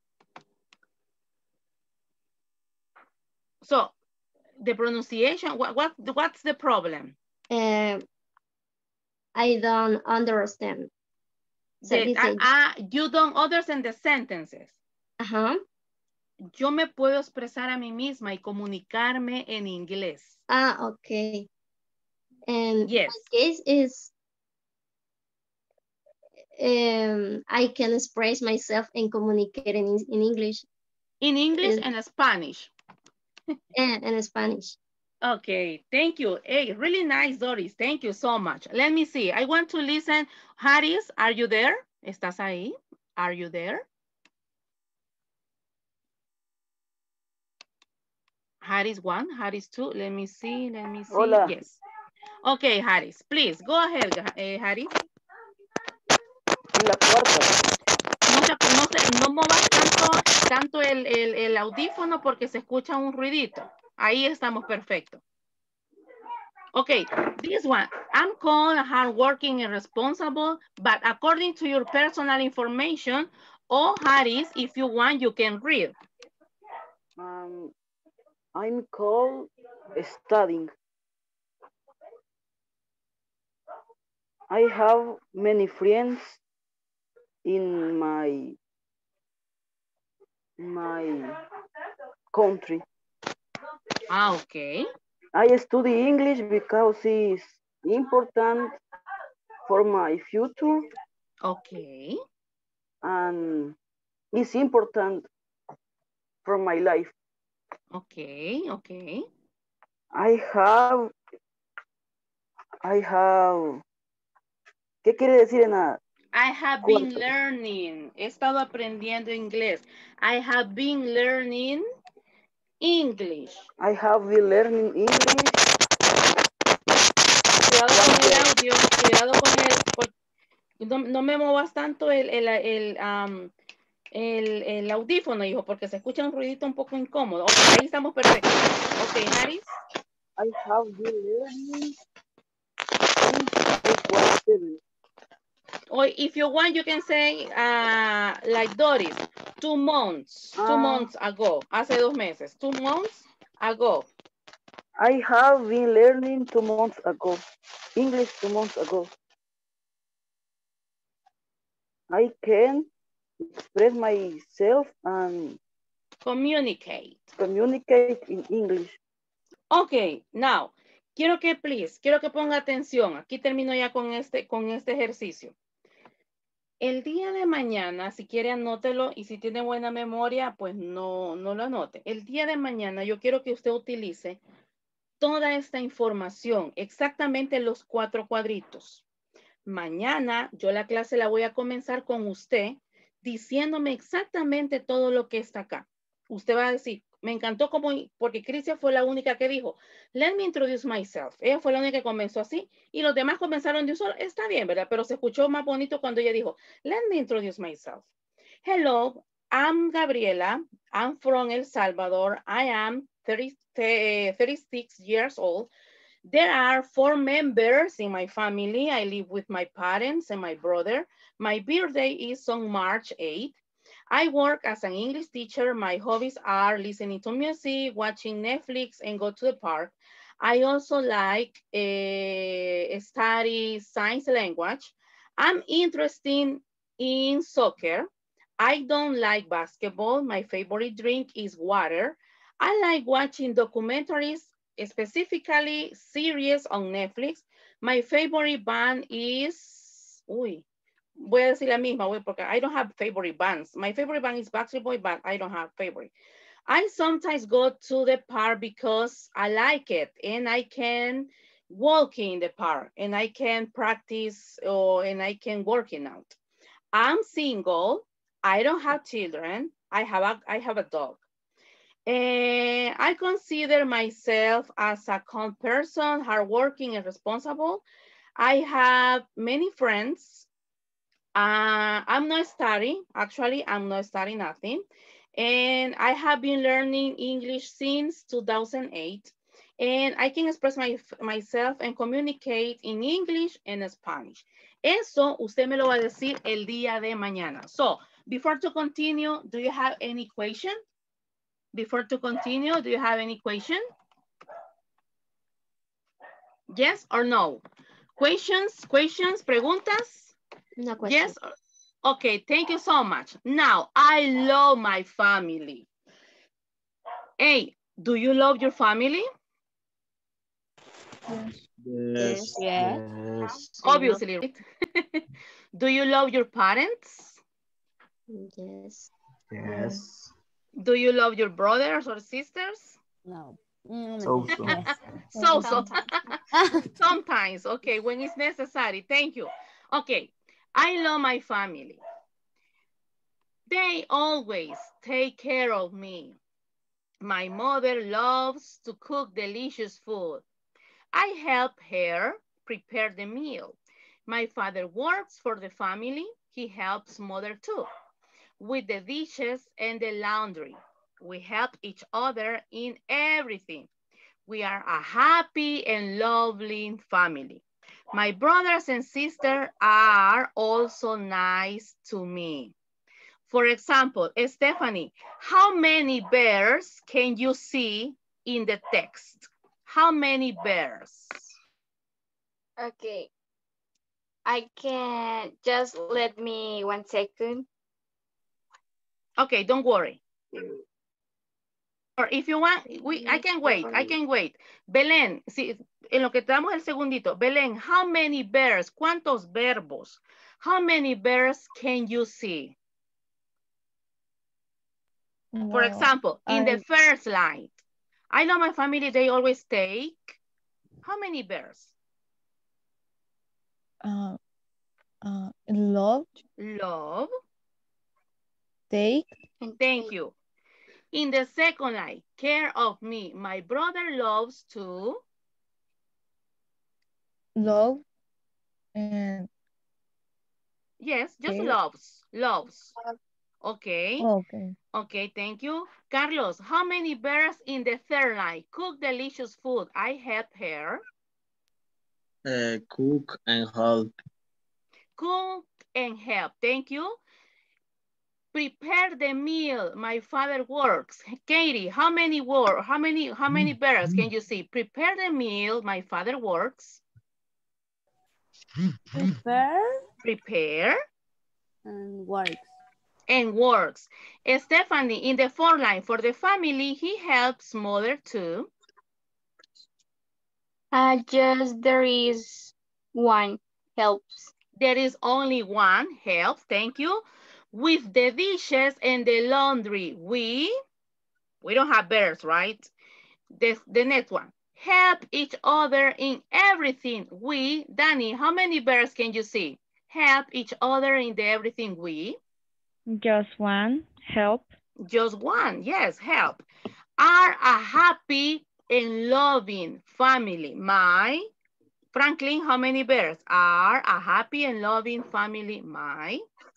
So, the pronunciation, what, what what's the problem? Uh, I don't understand. So The, uh, uh, you don't understand the sentences. Uh-huh. Yo me puedo expresar a mí misma y comunicarme en inglés. Ah, okay. And yes. my case is um, I can express myself and communicate in, in English. In English and, and Spanish. And, and Spanish. Okay, thank you. Hey, really nice, Doris. Thank you so much. Let me see. I want to listen. Haris, are you there? ¿Estás ahí? Are you there? Haris one, Haris two. Let me see. Let me see. Hola. Yes. Okay, Haris, please go ahead, eh, Haris. La cuarta. No, te, no, te, no movas tanto, tanto el, el, el audífono porque se escucha un ruidito. Ahí estamos perfecto. Okay, this one. I'm called hardworking and responsible, but according to your personal information, or Haris, if you want, you can read. Um, I'm called studying. I have many friends in my my country. Ah, okay. I study English because it's important for my future. Okay. And it's important for my life. Okay, okay. I have, I have, ¿qué quiere decir en la? I have been learning. He estado aprendiendo inglés. I have been learning English. I have been learning English. Cuidado con no, no me movas tanto el, el, el, um, el, el audífono, hijo, porque se escucha un ruidito un poco incómodo. Okay, ahí estamos perfectos. Ok, Haris. I have been learning since I was seven. Or if you want, you can say, uh, like Doris, two months, two Ah. months ago, hace dos meses, two months ago. I have been learning two months ago. English two months ago. I can express myself and Communicate. communicate in English. Ok, now, quiero que, please, quiero que ponga atención. Aquí termino ya con este, con este ejercicio. El día de mañana, si quiere anótelo y si tiene buena memoria, pues no, no lo anote. El día de mañana yo quiero que usted utilice toda esta información, exactamente los cuatro cuadritos. Mañana yo la clase la voy a comenzar con usted diciéndome exactamente todo lo que está acá. Usted va a decir, me encantó como, porque Cristian fue la única que dijo, let me introduce myself. Ella fue la única que comenzó así y los demás comenzaron de un solo. Está bien, ¿verdad? Pero se escuchó más bonito cuando ella dijo, let me introduce myself. Hello, I'm Gabriela. I'm from El Salvador. I am thirty, thirty-six years old. There are four members in my family. I live with my parents and my brother. My birthday is on March eighth. I work as an English teacher. My hobbies are listening to music, watching Netflix, and go to the park. I also like uh, study science language. I'm interested in soccer. I don't like basketball. My favorite drink is water. I like watching documentaries, specifically series on Netflix. My favorite band is, uy, voy a decir la misma, porque I don't have favorite bands. My favorite band is Backstreet Boys, but I don't have favorite. I sometimes go to the park because I like it and I can walk in the park and I can practice or and I can working out. I'm single. I don't have children. I have a, I have a dog. And I consider myself as a calm person, hardworking and responsible. I have many friends. Uh, I'm not studying. Actually, I'm not studying nothing. And I have been learning English since two thousand eight. And I can express my, myself and communicate in English and Spanish. Eso usted me lo va a decir el día de mañana. So, before to continue, do you have any question? Before to continue, do you have any question? Yes or no? Questions, questions, preguntas? No question. Yes? Okay, thank you so much. Now, I love my family. Hey, do you love your family? Yes. Yes. Yes. Obviously, right? Do you love your parents? Yes. Yes. Do you love your brothers or sisters? No. Mm, So so. yes. So, so. Sometimes, okay, when it's necessary. Thank you. Okay, I love my family. They always take care of me. My mother loves to cook delicious food. I help her prepare the meal. My father works for the family. He helps mother too with the dishes and the laundry. We help each other in everything. We are a happy and lovely family. My brothers and sisters are also nice to me. For example, Stephanie, how many bears can you see in the text? How many bears? Okay. I can just let me one second. Okay, don't worry. Or if you want, we, I can wait, I can wait. Belén, si, en lo que te damos el segundito. Belén, how many bears? ¿Cuántos verbos? How many bears can you see? No, For example, in I, the first line, I know my family, they always take, how many bears? uh, uh, love, Love. take, Thank you. In the second line, care of me. My brother loves to. love, and Yes, just Okay. loves, loves. Okay. Okay. Okay, thank you. Carlos, how many bears in the third line? Cook delicious food. I help her. Uh, cook and help. Cook and help. Thank you. Prepare the meal. My father works. Katie, how many word? How many how many bears can you see? Prepare the meal. My father works. Prepare Prepare and works. and works. Stephanie, in the fourth line, for the family, he helps mother too. Uh, just there is one helps. There is only one helps. Thank you. With the dishes and the laundry, we we don't have bears, right? The, the next one. Help each other in everything. We, Danny, how many bears can you see? Help each other in the everything we. Just one. Help. Just one, yes, help. Are a happy and loving family. My, Franklin, how many bears? Are a happy and loving family. My.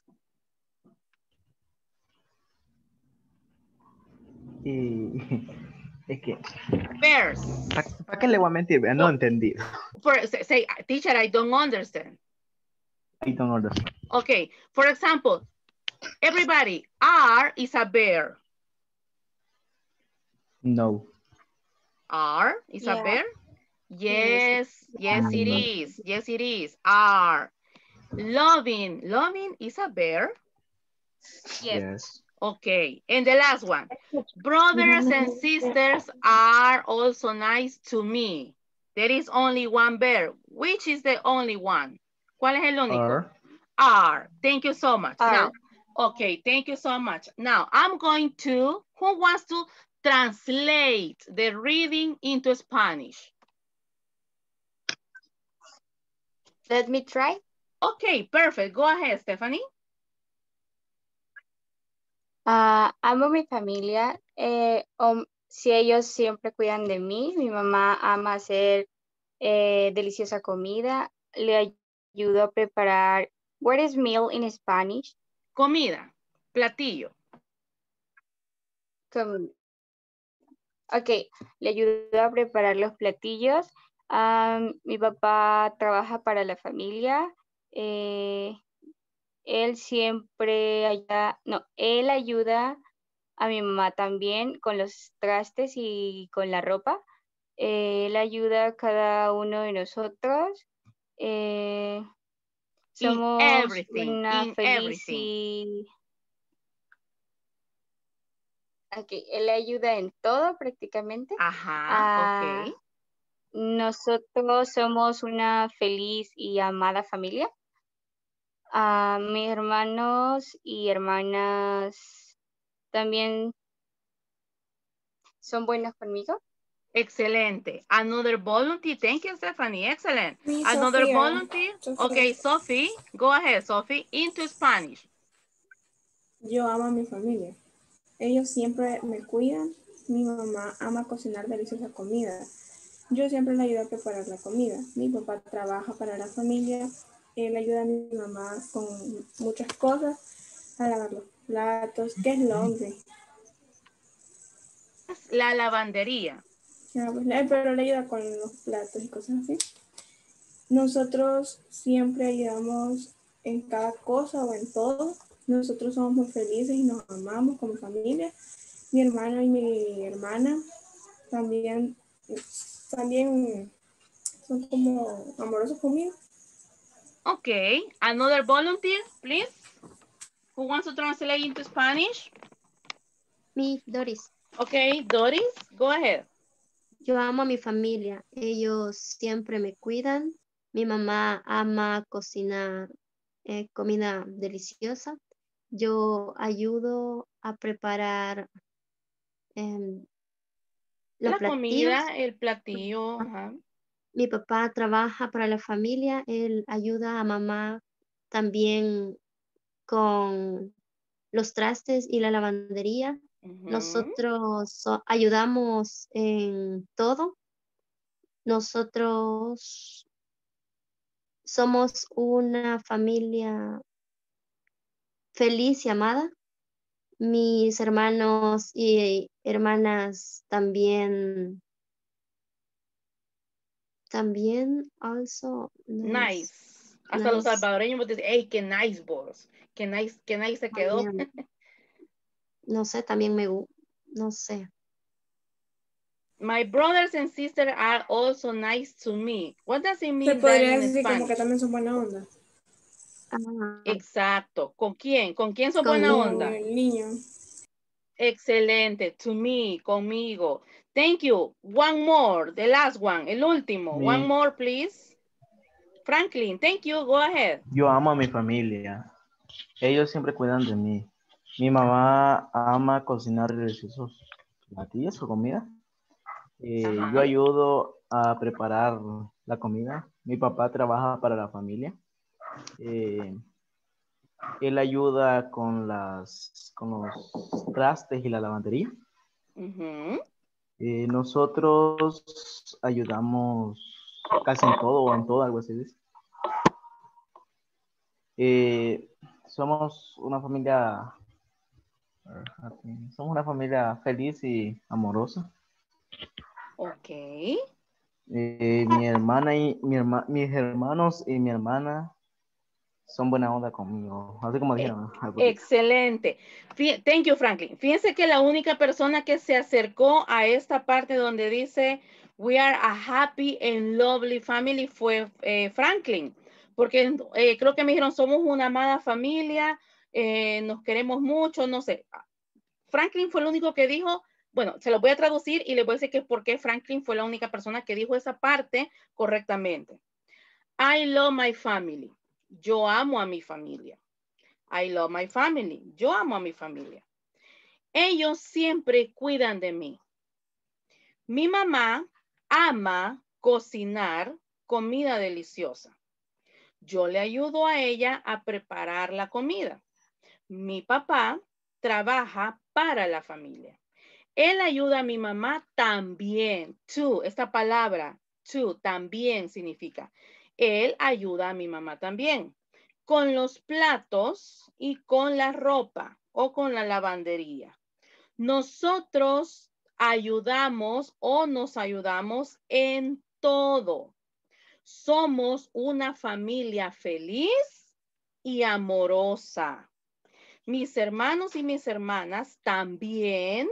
Y es que... Bears. ¿Para qué le voy a mentir? No entendí. For, say, teacher, I don't understand. I don't understand. Okay, for example, everybody, R is a bear. No. R is Yeah. a bear? Yes, yes, No. it is. Yes, it is. R. Loving. Loving is a bear? Yes. Yes. Okay, and the last one. Brothers and sisters are also nice to me. There is only one bear. Which is the only one? ¿Cuál es el único? R. R. Thank you so much. R. Now, okay, thank you so much. Now, I'm going to, who wants to translate the reading into Spanish? Let me try. Okay, perfect. Go ahead, Stephanie. Uh, amo mi familia. Eh, um, si ellos siempre cuidan de mí, mi mamá ama hacer eh, deliciosa comida. Le ayudo a preparar. What is meal in Spanish? Comida, platillo. Com ok, le ayudo a preparar los platillos. Um, mi papá trabaja para la familia. Eh, él siempre ayuda, no, él ayuda a mi mamá también con los trastes y con la ropa. Eh, él ayuda a cada uno de nosotros. Eh, somos in everything, una in feliz everything. y... Ok, él ayuda en todo prácticamente. Ajá, Ah, ok. nosotros somos una feliz y amada familia. Ah, mis hermanos y hermanas también son buenos conmigo. Excelente. Another volunteer. Thank you, Stephanie. Excellent. Me, Another Sofía. volunteer. Sofía. Okay, Sophie. Go ahead, Sophie. Into Spanish. Yo amo a mi familia. Ellos siempre me cuidan. Mi mamá ama cocinar deliciosa comida. Yo siempre le ayudo a preparar la comida. Mi papá trabaja para la familia. Él ayuda a mi mamá con muchas cosas, a lavar los platos. ¿Qué es laundry? La lavandería. Ya, pues, él, pero le ayuda con los platos y cosas así. Nosotros siempre ayudamos en cada cosa o en todo. Nosotros somos muy felices y nos amamos como familia. Mi hermano y mi hermana también, también son como amorosos conmigo. Okay. Another volunteer, please. Who wants to translate into Spanish? Mi, Doris. Okay, Doris, go ahead. Yo amo a mi familia. Ellos siempre me cuidan. Mi mamá ama cocinar eh, comida deliciosa. Yo ayudo a preparar eh, los La platillos. comida, el platillo. Ajá. Mi papá trabaja para la familia. Él ayuda a mamá también con los trastes y la lavandería. Uh-huh. Nosotros so, ayudamos en todo. Nosotros somos una familia feliz y amada. Mis hermanos y hermanas también, también, also, nice. Nice. Hasta los Nice. salvadoreños dicen, hey, qué nice vos. Qué nice, qué nice se quedó. También, no sé, también me, gu- no sé. My brothers and sisters are also nice to me. What does it Se mean that podría in decir como que Spanish? también son buena onda. Ah, Exacto. ¿Con quién? ¿Con quién sos buena conmigo. onda? El niño. Excelente. To me, conmigo. Thank you. One more. The last one. El último. One Mi, more, please. Franklin, thank you. Go ahead. yo amo a mi familia. Ellos siempre cuidan de mí. Mi mamá ama cocinar deliciosos platillos o comida. Eh, yo Ajá. ayudo a preparar la comida. Mi papá trabaja para la familia. Eh, él ayuda con, las, con los trastes y la lavandería. Ujú. Eh, nosotros ayudamos casi en todo o en todo, algo así. ¿Ves? Eh, somos una familia, somos una familia feliz y amorosa. Ok. Eh, mi hermana y mi herma, mis hermanos y mi hermana son buena onda conmigo, así como dijeron. Excelente. Fí- Thank you, Franklin. Fíjense que la única persona que se acercó a esta parte donde dice we are a happy and lovely family fue eh, Franklin. Porque eh, creo que me dijeron somos una amada familia, eh, nos queremos mucho, no sé. Franklin fue el único que dijo, bueno, se lo voy a traducir y les voy a decir que por qué Franklin fue la única persona que dijo esa parte correctamente. I love my family. Yo amo a mi familia. I love my family. Yo amo a mi familia. Ellos siempre cuidan de mí. Mi mamá ama cocinar comida deliciosa. Yo le ayudo a ella a preparar la comida. Mi papá trabaja para la familia. Él ayuda a mi mamá también. To, esta palabra, to, también significa. Él ayuda a mi mamá también. Con los platos y con la ropa o con la lavandería. Nosotros ayudamos o nos ayudamos en todo. Somos una familia feliz y amorosa. Mis hermanos y mis hermanas también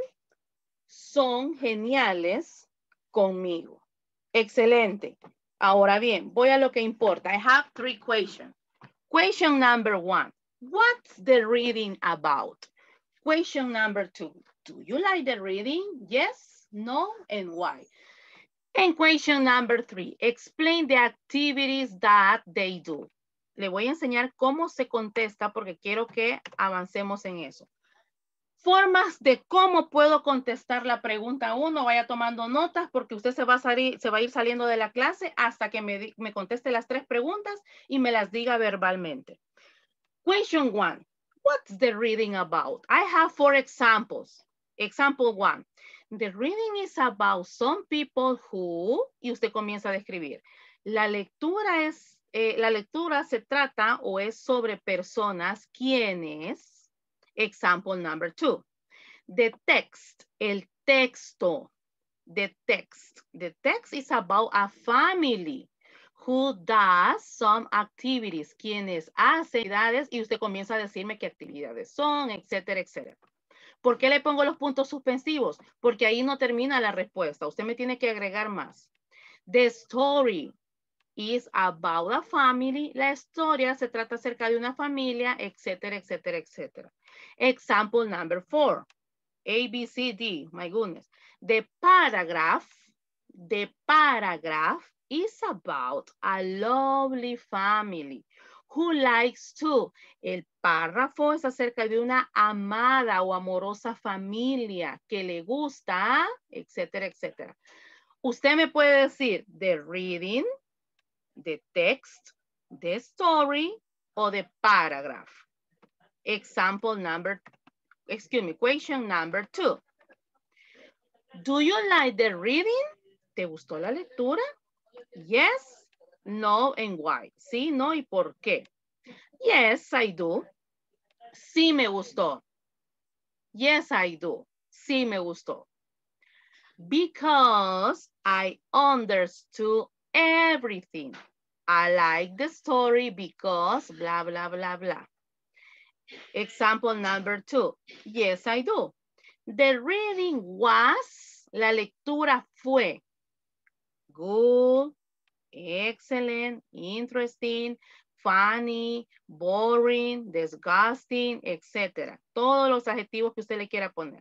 son geniales conmigo. Excelente. Ahora bien, voy a lo que importa. I have three questions. Question number one, what's the reading about? Question number two, do you like the reading? Yes, no, and why? And question number three, explain the activities that they do. Le voy a enseñar cómo se contesta porque quiero que avancemos en eso. Formas de cómo puedo contestar la pregunta uno, vaya tomando notas porque usted se va a, salir, se va a ir saliendo de la clase hasta que me, me conteste las tres preguntas y me las diga verbalmente. Question one, what's the reading about? I have four examples. Example one, the reading is about some people who, y usted comienza a describir. La lectura es, eh, la lectura se trata o es sobre personas quienes. Example number two. The text, el texto, the text. The text is about a family who does some activities, quienes hacen actividades y usted comienza a decirme qué actividades son, etcétera, etcétera. ¿Por qué le pongo los puntos suspensivos? Porque ahí no termina la respuesta. Usted me tiene que agregar más. The story is about a family. La historia se trata acerca de una familia, etcétera, etcétera, etcétera. Example number four. A, B, C, D. My goodness. The paragraph, the paragraph is about a lovely family who likes to. El párrafo es acerca de una amada o amorosa familia que le gusta, etcétera, etcétera. Usted me puede decir the reading, the text, the story, o the paragraph. Example number, excuse me, question number two. Do you like the reading? ¿Te gustó la lectura? Yes, no, and why? Sí, no, y por qué. Yes, I do. Sí me gustó. Yes, I do. Sí me gustó. Because I understood everything. I like the story because blah, blah, blah, blah. Example number two. Yes, I do. The reading was, la lectura fue good, excellent, interesting, funny, boring, disgusting, etcétera. Todos los adjetivos que usted le quiera poner.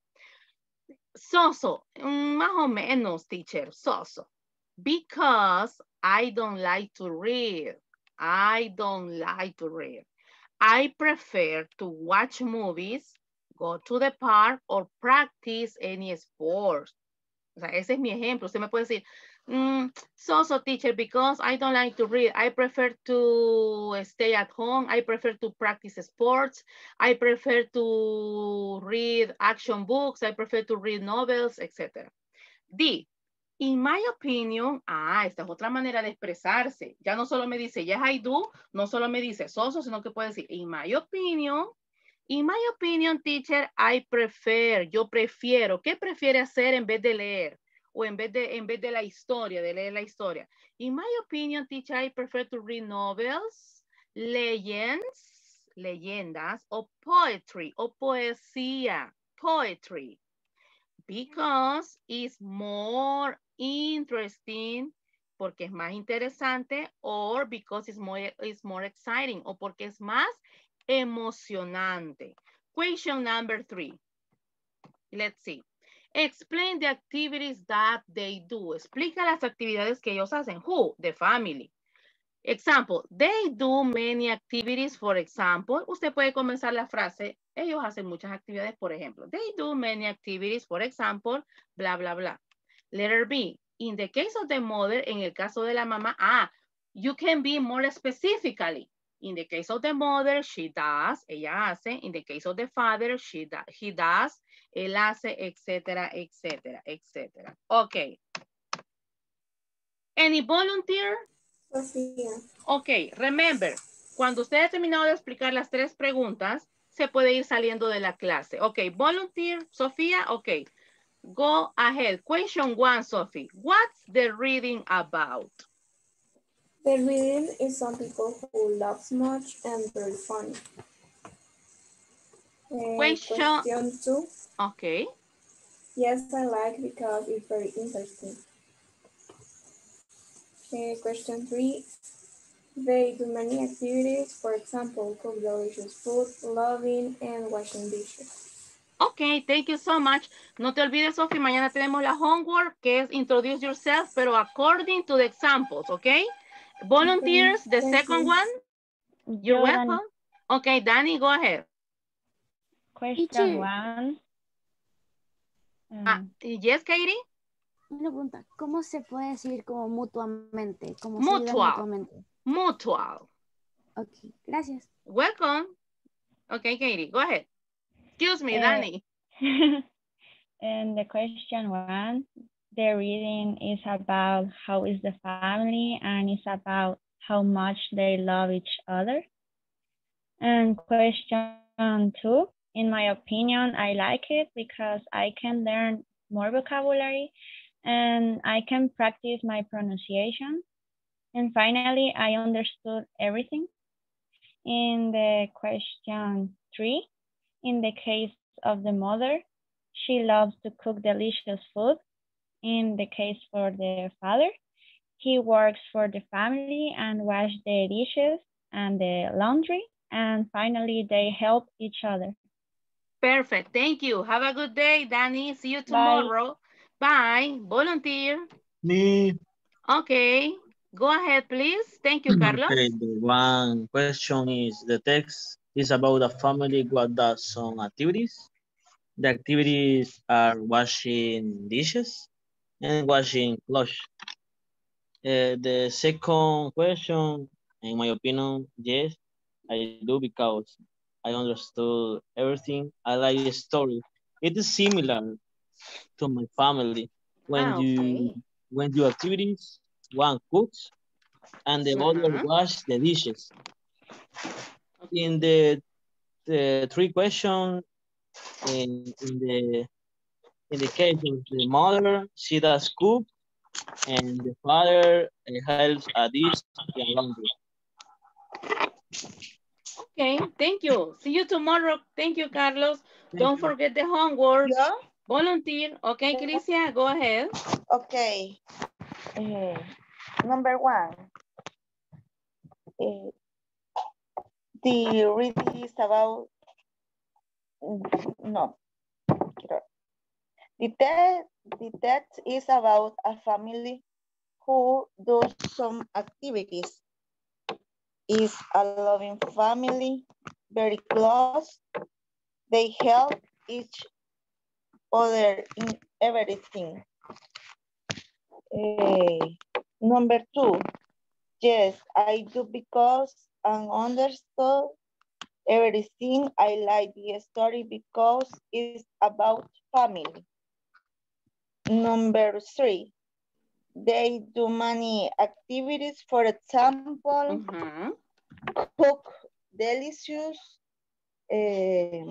So-so, mm, más o menos, teacher, so-so. Because I don't like to read. I don't like to read. I prefer to watch movies, go to the park, or practice any sport. O sea, ese es mi ejemplo. Usted me puede decir, mm, so-so, teacher, because I don't like to read. I prefer to stay at home. I prefer to practice sports. I prefer to read action books. I prefer to read novels, etcétera. D, in my opinion, ah, esta es otra manera de expresarse. Ya no solo me dice, yes, I do, no solo me dice so-so, sino que puede decir, in my opinion, in my opinion, teacher, I prefer, yo prefiero. ¿Qué prefiere hacer en vez de leer? O en vez de, en vez de la historia, de leer la historia. In my opinion, teacher, I prefer to read novels, legends, leyendas, o poetry, o poesía, poetry. Because it's more interesting, porque es más interesante, or because it's more, it's more exciting, o porque es más emocionante. Question number three. Let's see. Explain the activities that they do. Explica las actividades que ellos hacen. Who? The family. Example, they do many activities. For example, usted puede comenzar la frase, ellos hacen muchas actividades, por ejemplo. They do many activities, for example, bla, bla, bla. Letter B, in the case of the mother, en el caso de la mamá, ah, you can be more specifically. In the case of the mother, she does, ella hace. In the case of the father, she does, he does, él hace, etcétera, etcétera, etcétera. Okay. Any volunteer? Sofía. Ok, remember, cuando usted ha terminado de explicar las tres preguntas, se puede ir saliendo de la clase. Ok, volunteer, Sofía, ok. Go ahead. Question one, Sophie. What's the reading about? The reading is some people who laughs much and very funny. Uh, Question. question two. Okay. Yes, I like because it's very interesting. Uh, question three. They do many activities, for example, cook delicious food, loving, and washing dishes. Ok, thank you so much. No te olvides, Sophie, mañana tenemos la homework, que es introduce yourself, pero according to the examples, ok? Volunteers, the Thank second you. one, you're Yo, welcome. Ok, Danny, go ahead. Question Teacher. one. Ah, Um, yes, Katie? Una pregunta, ¿cómo se puede decir como mutuamente? ¿Cómo se ayudan Mutual. mutuamente? Mutual. Ok, gracias. Welcome. Okay, Katie, go ahead. Excuse me, Eh, Danny. and the question one, the reading is about how is the family and it's about how much they love each other. And question two, in my opinion, I like it because I can learn more vocabulary and I can practice my pronunciation. And finally, I understood everything. In the question three, in the case of the mother, she loves to cook delicious food. In the case for the father, he works for the family and wash the dishes and the laundry. And finally, they help each other. Perfect. Thank you. Have a good day, Danny. See you tomorrow. Bye. Bye. Volunteer. Me. Okay. Go ahead, please. Thank you, Carlos. Okay, the one question is the text is about a family what does some activities. The activities are washing dishes and washing clothes. Uh, the second question, in my opinion, yes, I do because I understood everything. I like the story. It is similar to my family. When Ah, you okay. when you activities, one cooks and the other Uh-huh. wash the dishes. In the the three questions in, in the in the case of the mother, she does cook, and the father uh, helps a dish and laundry. Okay, thank you. See you tomorrow. Thank you, Carlos. Thank Don't you. forget the homework. Yo? Volunteer. Okay, Crisia, go ahead. Okay. Eh, number one. Eh, the reading is about, no. The text, the text is about a family who does some activities. Is a loving family, very close. They help each other in everything. Eh, number two, yes, I do because I understood everything. I like the story because it's about family. Number three, they do many activities. For example, uh-huh. cook delicious, uh,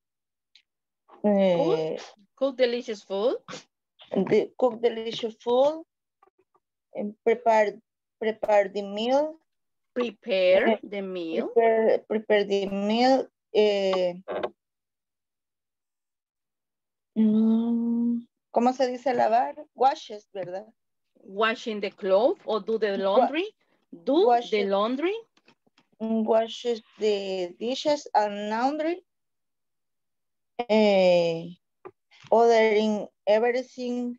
Food? uh, Cook delicious food. the, cook delicious food, and prepare prepare the meal. Prepare uh, the meal. Prepare, prepare the meal. Uh, ¿Cómo se dice lavar? Washes, ¿verdad? Washing the clothes or do the laundry. Do Wash the it. laundry. Washes the dishes and laundry. Uh, ordering everything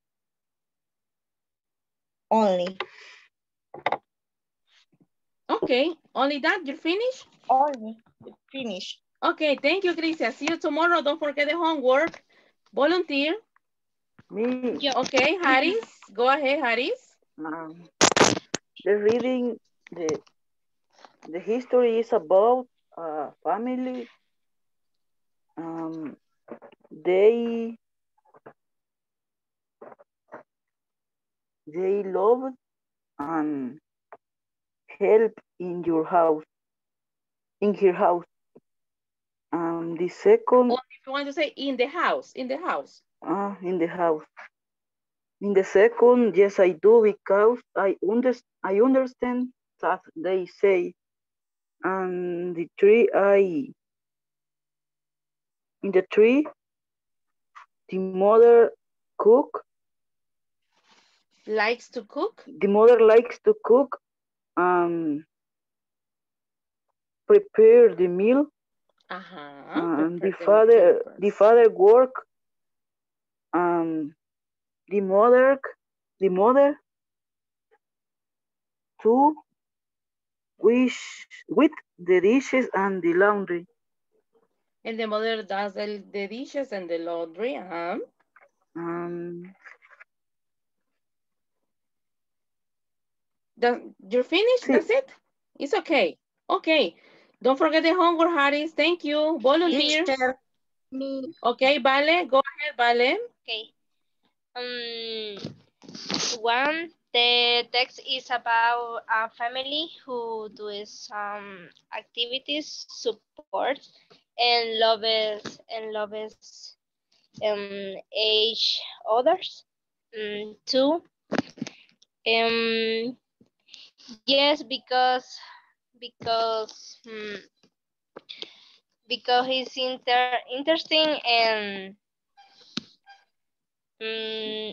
only. Okay, only that, you finish? Only, finish. Okay, thank you, Crisia. See you tomorrow. Don't forget the homework. Volunteer. Me. Okay, Haris. Go ahead, Haris. Um, the reading, the the history is about a family. Um, they they love and help in your house, in her house. Um, the second, Or if you want to say in the house, in the house. uh, in the house. In the second, yes, I do because I under, I understand that they say. And the three, I in the tree, the mother cook. Likes to cook. The mother likes to cook. Um, prepare the meal. Uh-huh. Um, the Prepare father, the the father work. Um, the mother, the mother to wish with the dishes and the laundry. And the mother does the, the dishes and the laundry. Uh-huh. Um, The, you're finished? sí. That's it? It's okay. Okay. Don't forget the homework, Haris. Thank you. Volunteer. Teacher, me. Okay, Vale. Go ahead, Vale. Okay. Um, one, the text is about a family who does some activities, support, and loves and loves um each others. Um, two, um, yes, because because um, because it's inter interesting and um,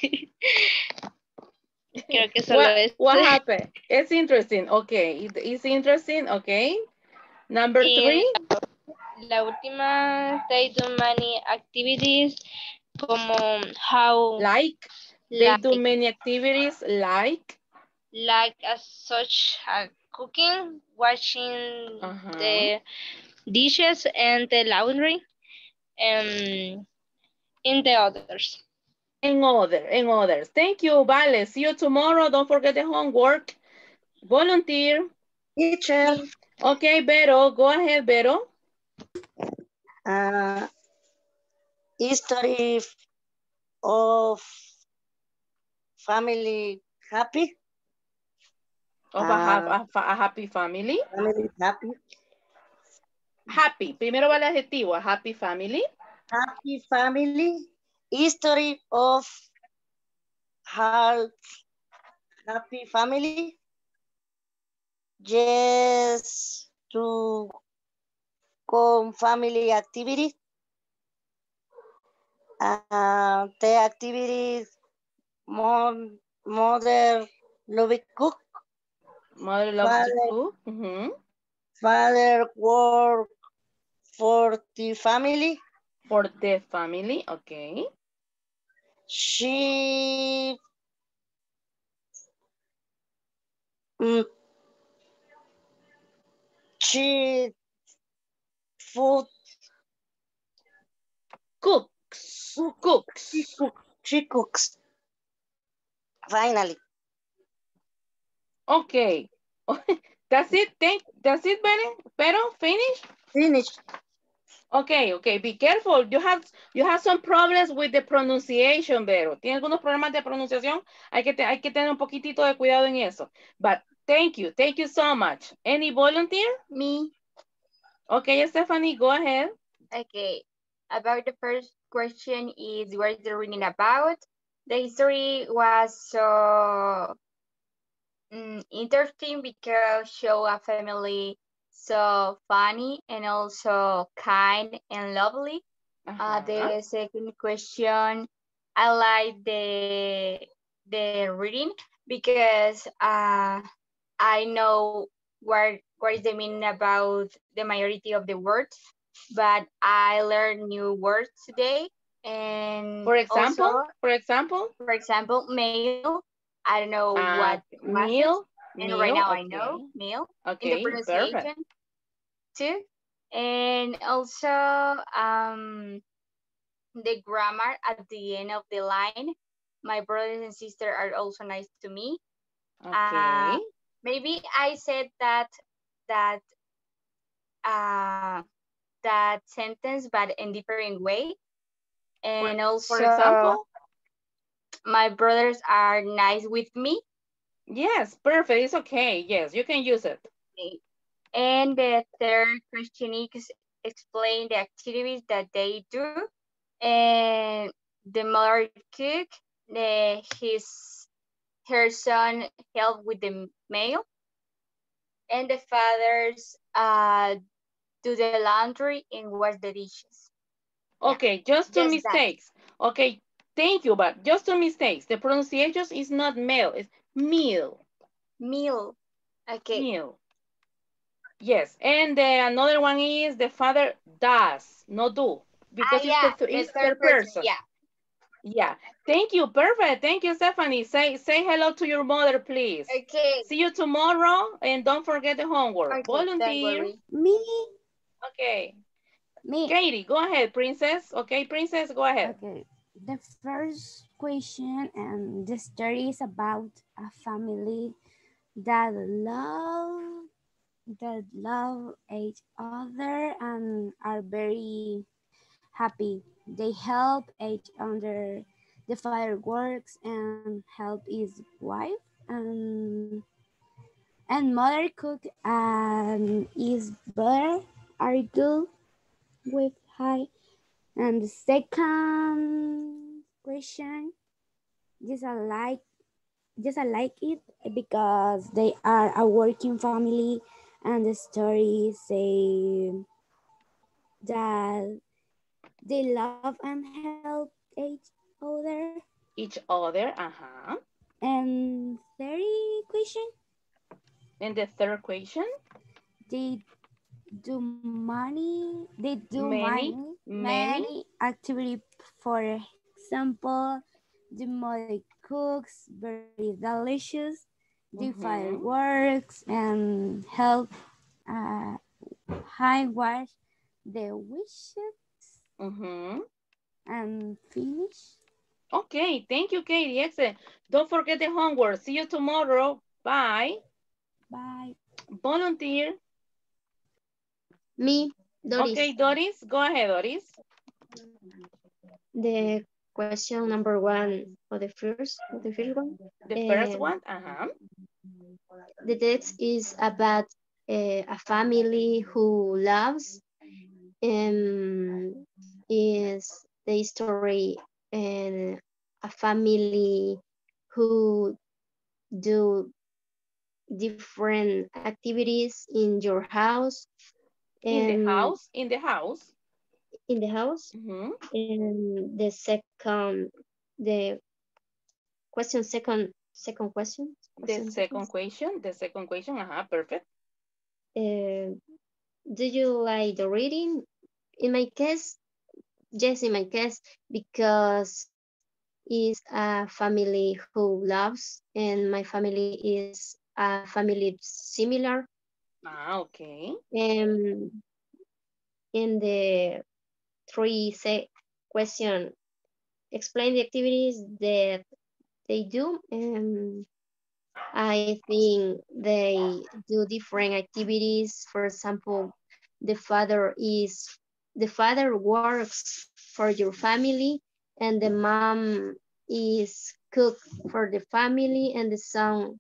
creo que solo What, es. what happened? It's interesting. Okay. It, it's interesting. Okay. Number Y three. la última, they do many activities como how Like. They like, do many activities like. like as such uh, cooking, washing Uh-huh. the dishes and the laundry, and in the others. And other, and others. Thank you, Vale. See you tomorrow. Don't forget the homework. Volunteer. Teacher. Okay, Vero. Go ahead, Vero. Uh, history of family happy. Of Uh, a, have, a, a happy family. Family happy. Happy. Primero va el adjetivo. A happy family. Happy family. History of health. Happy family. Yes, to con family activity. Uh, the activities more mother love cook. Mother loves father, to cook. Mm-hmm. Father work for the family. For the family, okay. She mm, she food cooks. Cooks. She cooks. She cooks. Finally. Okay. That's it. Thank. That's it, Benny. Pero finish. Finish. Okay, okay. Be careful. You have you have some problems with the pronunciation, Vero. Tiene algunos problemas de pronunciación. Hay que te- hay que tener un poquitito de cuidado en eso. But thank you. Thank you so much. Any volunteer? Me. Okay, Stephanie, go ahead. Okay. About the first question is what is the reading about? The history was so mm, interesting because show a family so funny and also kind and lovely. Uh, the second question, I like the the reading because uh, I know what what is the meaning about the majority of the words, but I learned new words today. And For example, also, for example, for example, meal. I don't know uh, what was meal, it, and meal, right now I okay, know meal in the okay, perfect. pronunciation too, and also um the grammar at the end of the line. My brothers and sisters are also nice to me. Okay. Uh, maybe I said that that uh, that sentence, but in different way. And for, also, for example, my brothers are nice with me. Yes, perfect. It's okay. Yes, you can use it. Okay. And the third question is explain the activities that they do. And the mother cook, the, his her son help with the mail, and the fathers uh, do the laundry and wash the dishes. Okay, yeah, just two just mistakes. That. Okay, thank you, but just two mistakes. The pronunciation is not meal, it's meal. Meal. Okay. Meal. Yes, and the, another one is the father does, not do, because ah, it's, yeah, the, it's the third person. person. Yeah. Yeah. Thank you. Perfect. Thank you, Stephanie. Say say hello to your mother, please. Okay. See you tomorrow, and don't forget the homework. Okay, Volunteer. Me. Okay. Me. Katie, go ahead, princess. Okay, princess, go ahead. Okay. The first question and the story is about a family that love that love each other and are very happy. They help each other. The father works and help his wife, and and mother cook and his brother are good with high. And the second question, just I like just I like it because they are a working family, and the story say that they love and help each other. Each other, uh-huh. And third question. And the third question? They do money, they do many, money, many, many activity. For example, the mother cooks, very delicious. The mm-hmm. fireworks and help uh, high wash the wishes mm-hmm. and finish. Okay, thank you, Katie. Excellent. Don't forget the homework. See you tomorrow. Bye. Bye. Volunteer. Me, Doris. Okay, Doris. Go ahead, Doris. The question number one, or the first, or the first one. The first one, uh-huh. The text is about uh, a family who loves um, is the story and a family who do different activities in your house. In the And house, in the house. in the house. Mm-hmm. And the second, the question, second, second question. The question second question, the second question, uh-huh, perfect. Uh, do you like the reading? In my case, yes, in my case, because is a family who loves, and my family is a family similar. Ah, okay. And in the three say question, explain the activities that they do. And I think they do different activities. For example, the father is the father works for your family, and the mom is cook for the family, and the son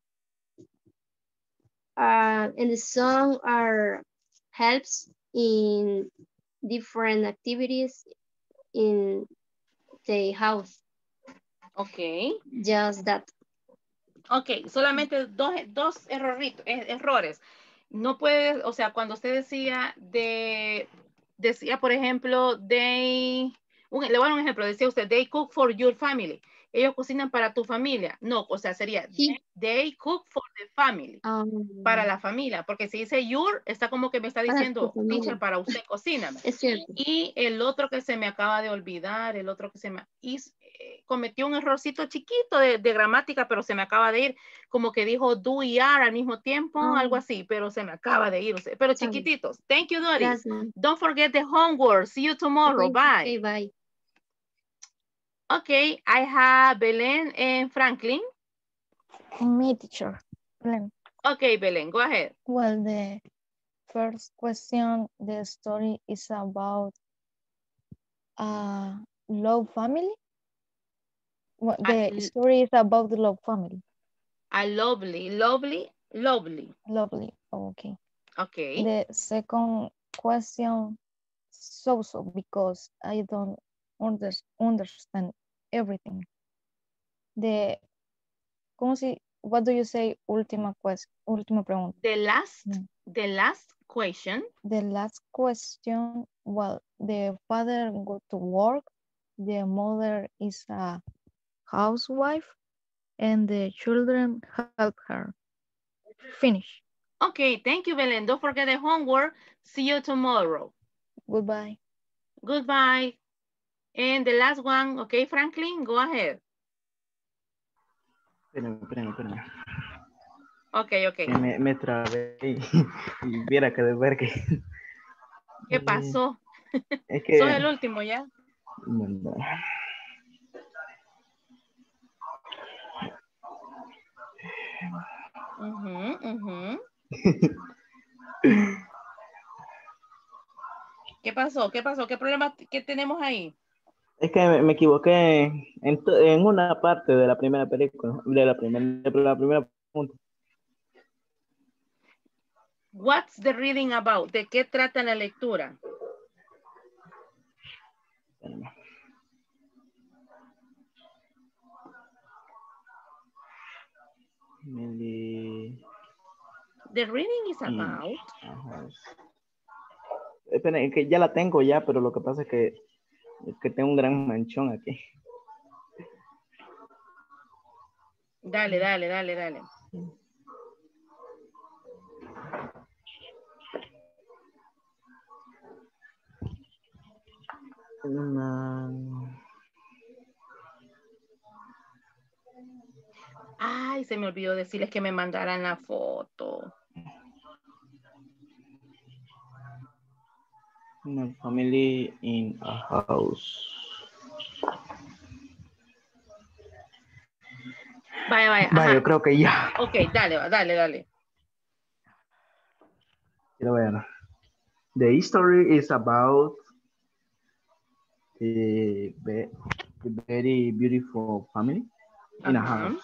uh, and the son are helps in different activities in the house. Okay. Just that. Ok, solamente dos, dos erroritos, er- errores. No puedes, o sea, cuando usted decía de, decía, por ejemplo, they, un, le voy a dar un ejemplo, decía usted, they cook for your family. Ellos cocinan para tu familia. No, o sea, sería, Sí. they cook for the family. Um, Para la familia, porque si dice your, está como que me está Para tu diciendo, familia. teacher, para usted, cocíname. Es cierto. Y el otro que se me acaba de olvidar, el otro que se me... Y, eh, cometió un errorcito chiquito de, de gramática, pero se me acaba de ir, como que dijo do y are al mismo tiempo, Oh. algo así, pero se me acaba de ir, o sea, pero Sorry. chiquititos. Thank you, Doris. Gracias. Don't forget the homework. See you tomorrow. Okay, Bye. okay, bye. Okay, I have Belen and Franklin. Me, teacher. Belen. Okay, Belen, go ahead. Well, the first question, the story is about a love family. Well, the A, story is about the love family. a lovely, lovely, lovely. Lovely. Okay. Okay. The second question, so-so, because I don't under, understand everything. The, ¿cómo si, what do you say, última question, última pregunta? The last, Mm. the last question. The last question, well, the father go to work, the mother is a housewife, and the children help her. Finish. Okay, thank you, Belen. Don't forget the homework. See you tomorrow. Goodbye. Goodbye. And the last one, okay, Franklin, go ahead. Espérame, espérame, espérame. Okay, okay. Que me, me trabé y, y viera que de ver que... ¿Qué pasó? Es que... Sos el último ya. Bueno. Uh-huh, uh-huh. ¿Qué pasó? ¿Qué pasó? ¿Qué problema que tenemos ahí? Es que me, me equivoqué en, en una parte de la primera película, de la primera, de la primera punta. What's the reading about? ¿De qué trata la lectura? Maybe... The reading is about... Ajá. Espera, es que ya la tengo ya, pero lo que pasa es que, es que tengo un gran manchón aquí. Dale, dale, dale, dale. Una... Ay, se me olvidó decirles que me mandaran la foto. Una family in a house. Vaya, vaya. Vaya, Ajá. yo creo que ya. Ok, dale, dale, dale. Quiero ver. The history is about a very beautiful family in a Uh-huh. house.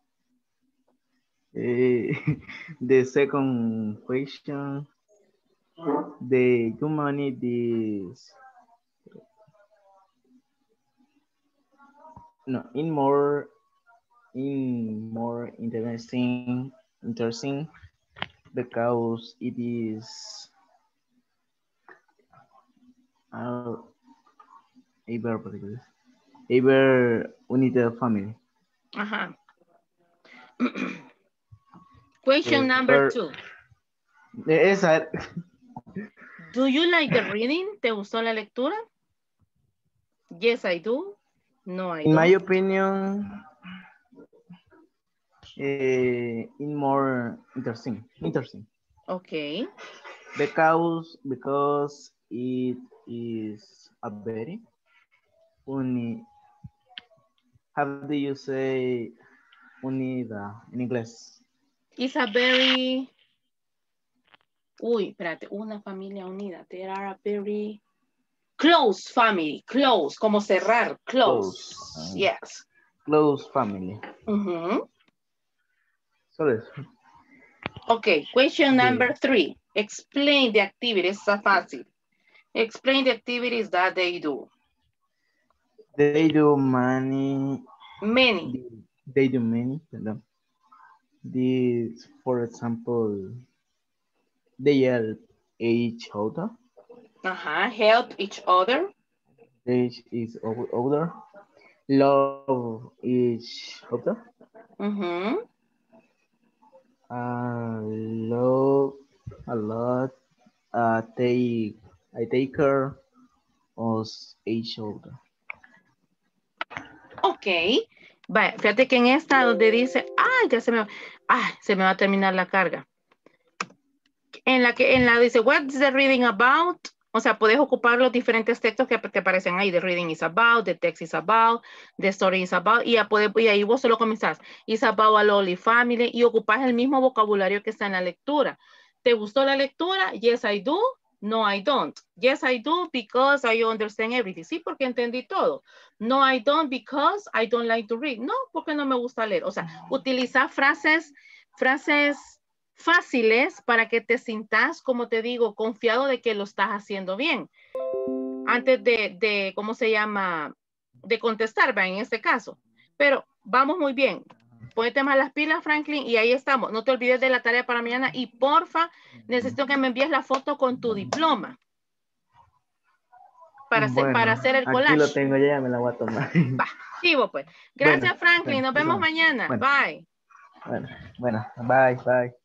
Uh, the second question the humanity is no in more in more interesting interesting because it is uh, ever particular ever unit family. Uh-huh. Question Uh, number per- two. Esa. Do you like the reading? ¿Te gustó la lectura? Yes, I do. No, I In don't. my opinion, uh, in more interesting, interesting. Okay. Because because it is a very uni. How do you say unida in English? It's a very. Uy, espérate, una familia unida. There are a very close family. Close, como cerrar. Close. Close. Uh, Yes. Close family. Mm-hmm. Sorry. Okay, question The- number three. Explain the activities. Está fácil. Explain the activities that they do. They do many. Many. They do many. Pardon. This, for example, they help each other. Uh-huh. Help each other. Each is o- other. Love each other. Mm-hmm. Uh, love a lot. Uh, take I take care of each other. Ok. Vaya, fíjate que en esta donde dice, ah, ya se me va, ah, se me va a terminar la carga. En la que, en la dice, what's the reading about? O sea, puedes ocupar los diferentes textos que te aparecen ahí. The reading is about, the text is about, the story is about. Y, ya puede, y ahí vos solo comenzás. It's about a lonely family. Y ocupás el mismo vocabulario que está en la lectura. ¿Te gustó la lectura? Yes, I do. No, I don't. Yes, I do because I understand everything. Sí, porque entendí todo. No, I don't because I don't like to read. No, porque no me gusta leer. O sea, utiliza frases, frases fáciles para que te sientas, como te digo, confiado de que lo estás haciendo bien. Antes de, de ¿cómo se llama? De contestar, ¿va? En este caso. Pero vamos muy bien. Ponete más las pilas, Franklin, y ahí estamos. No te olvides de la tarea para mañana y porfa, necesito que me envíes la foto con tu diploma. Para, hacer, Bueno, para hacer el collage. aquí lo tengo ya, me la voy a tomar. Va, vivo pues. Gracias, Bueno, Franklin. bueno, Nos vemos bueno, mañana. bueno. Bye. Bueno, bueno, bye, bye.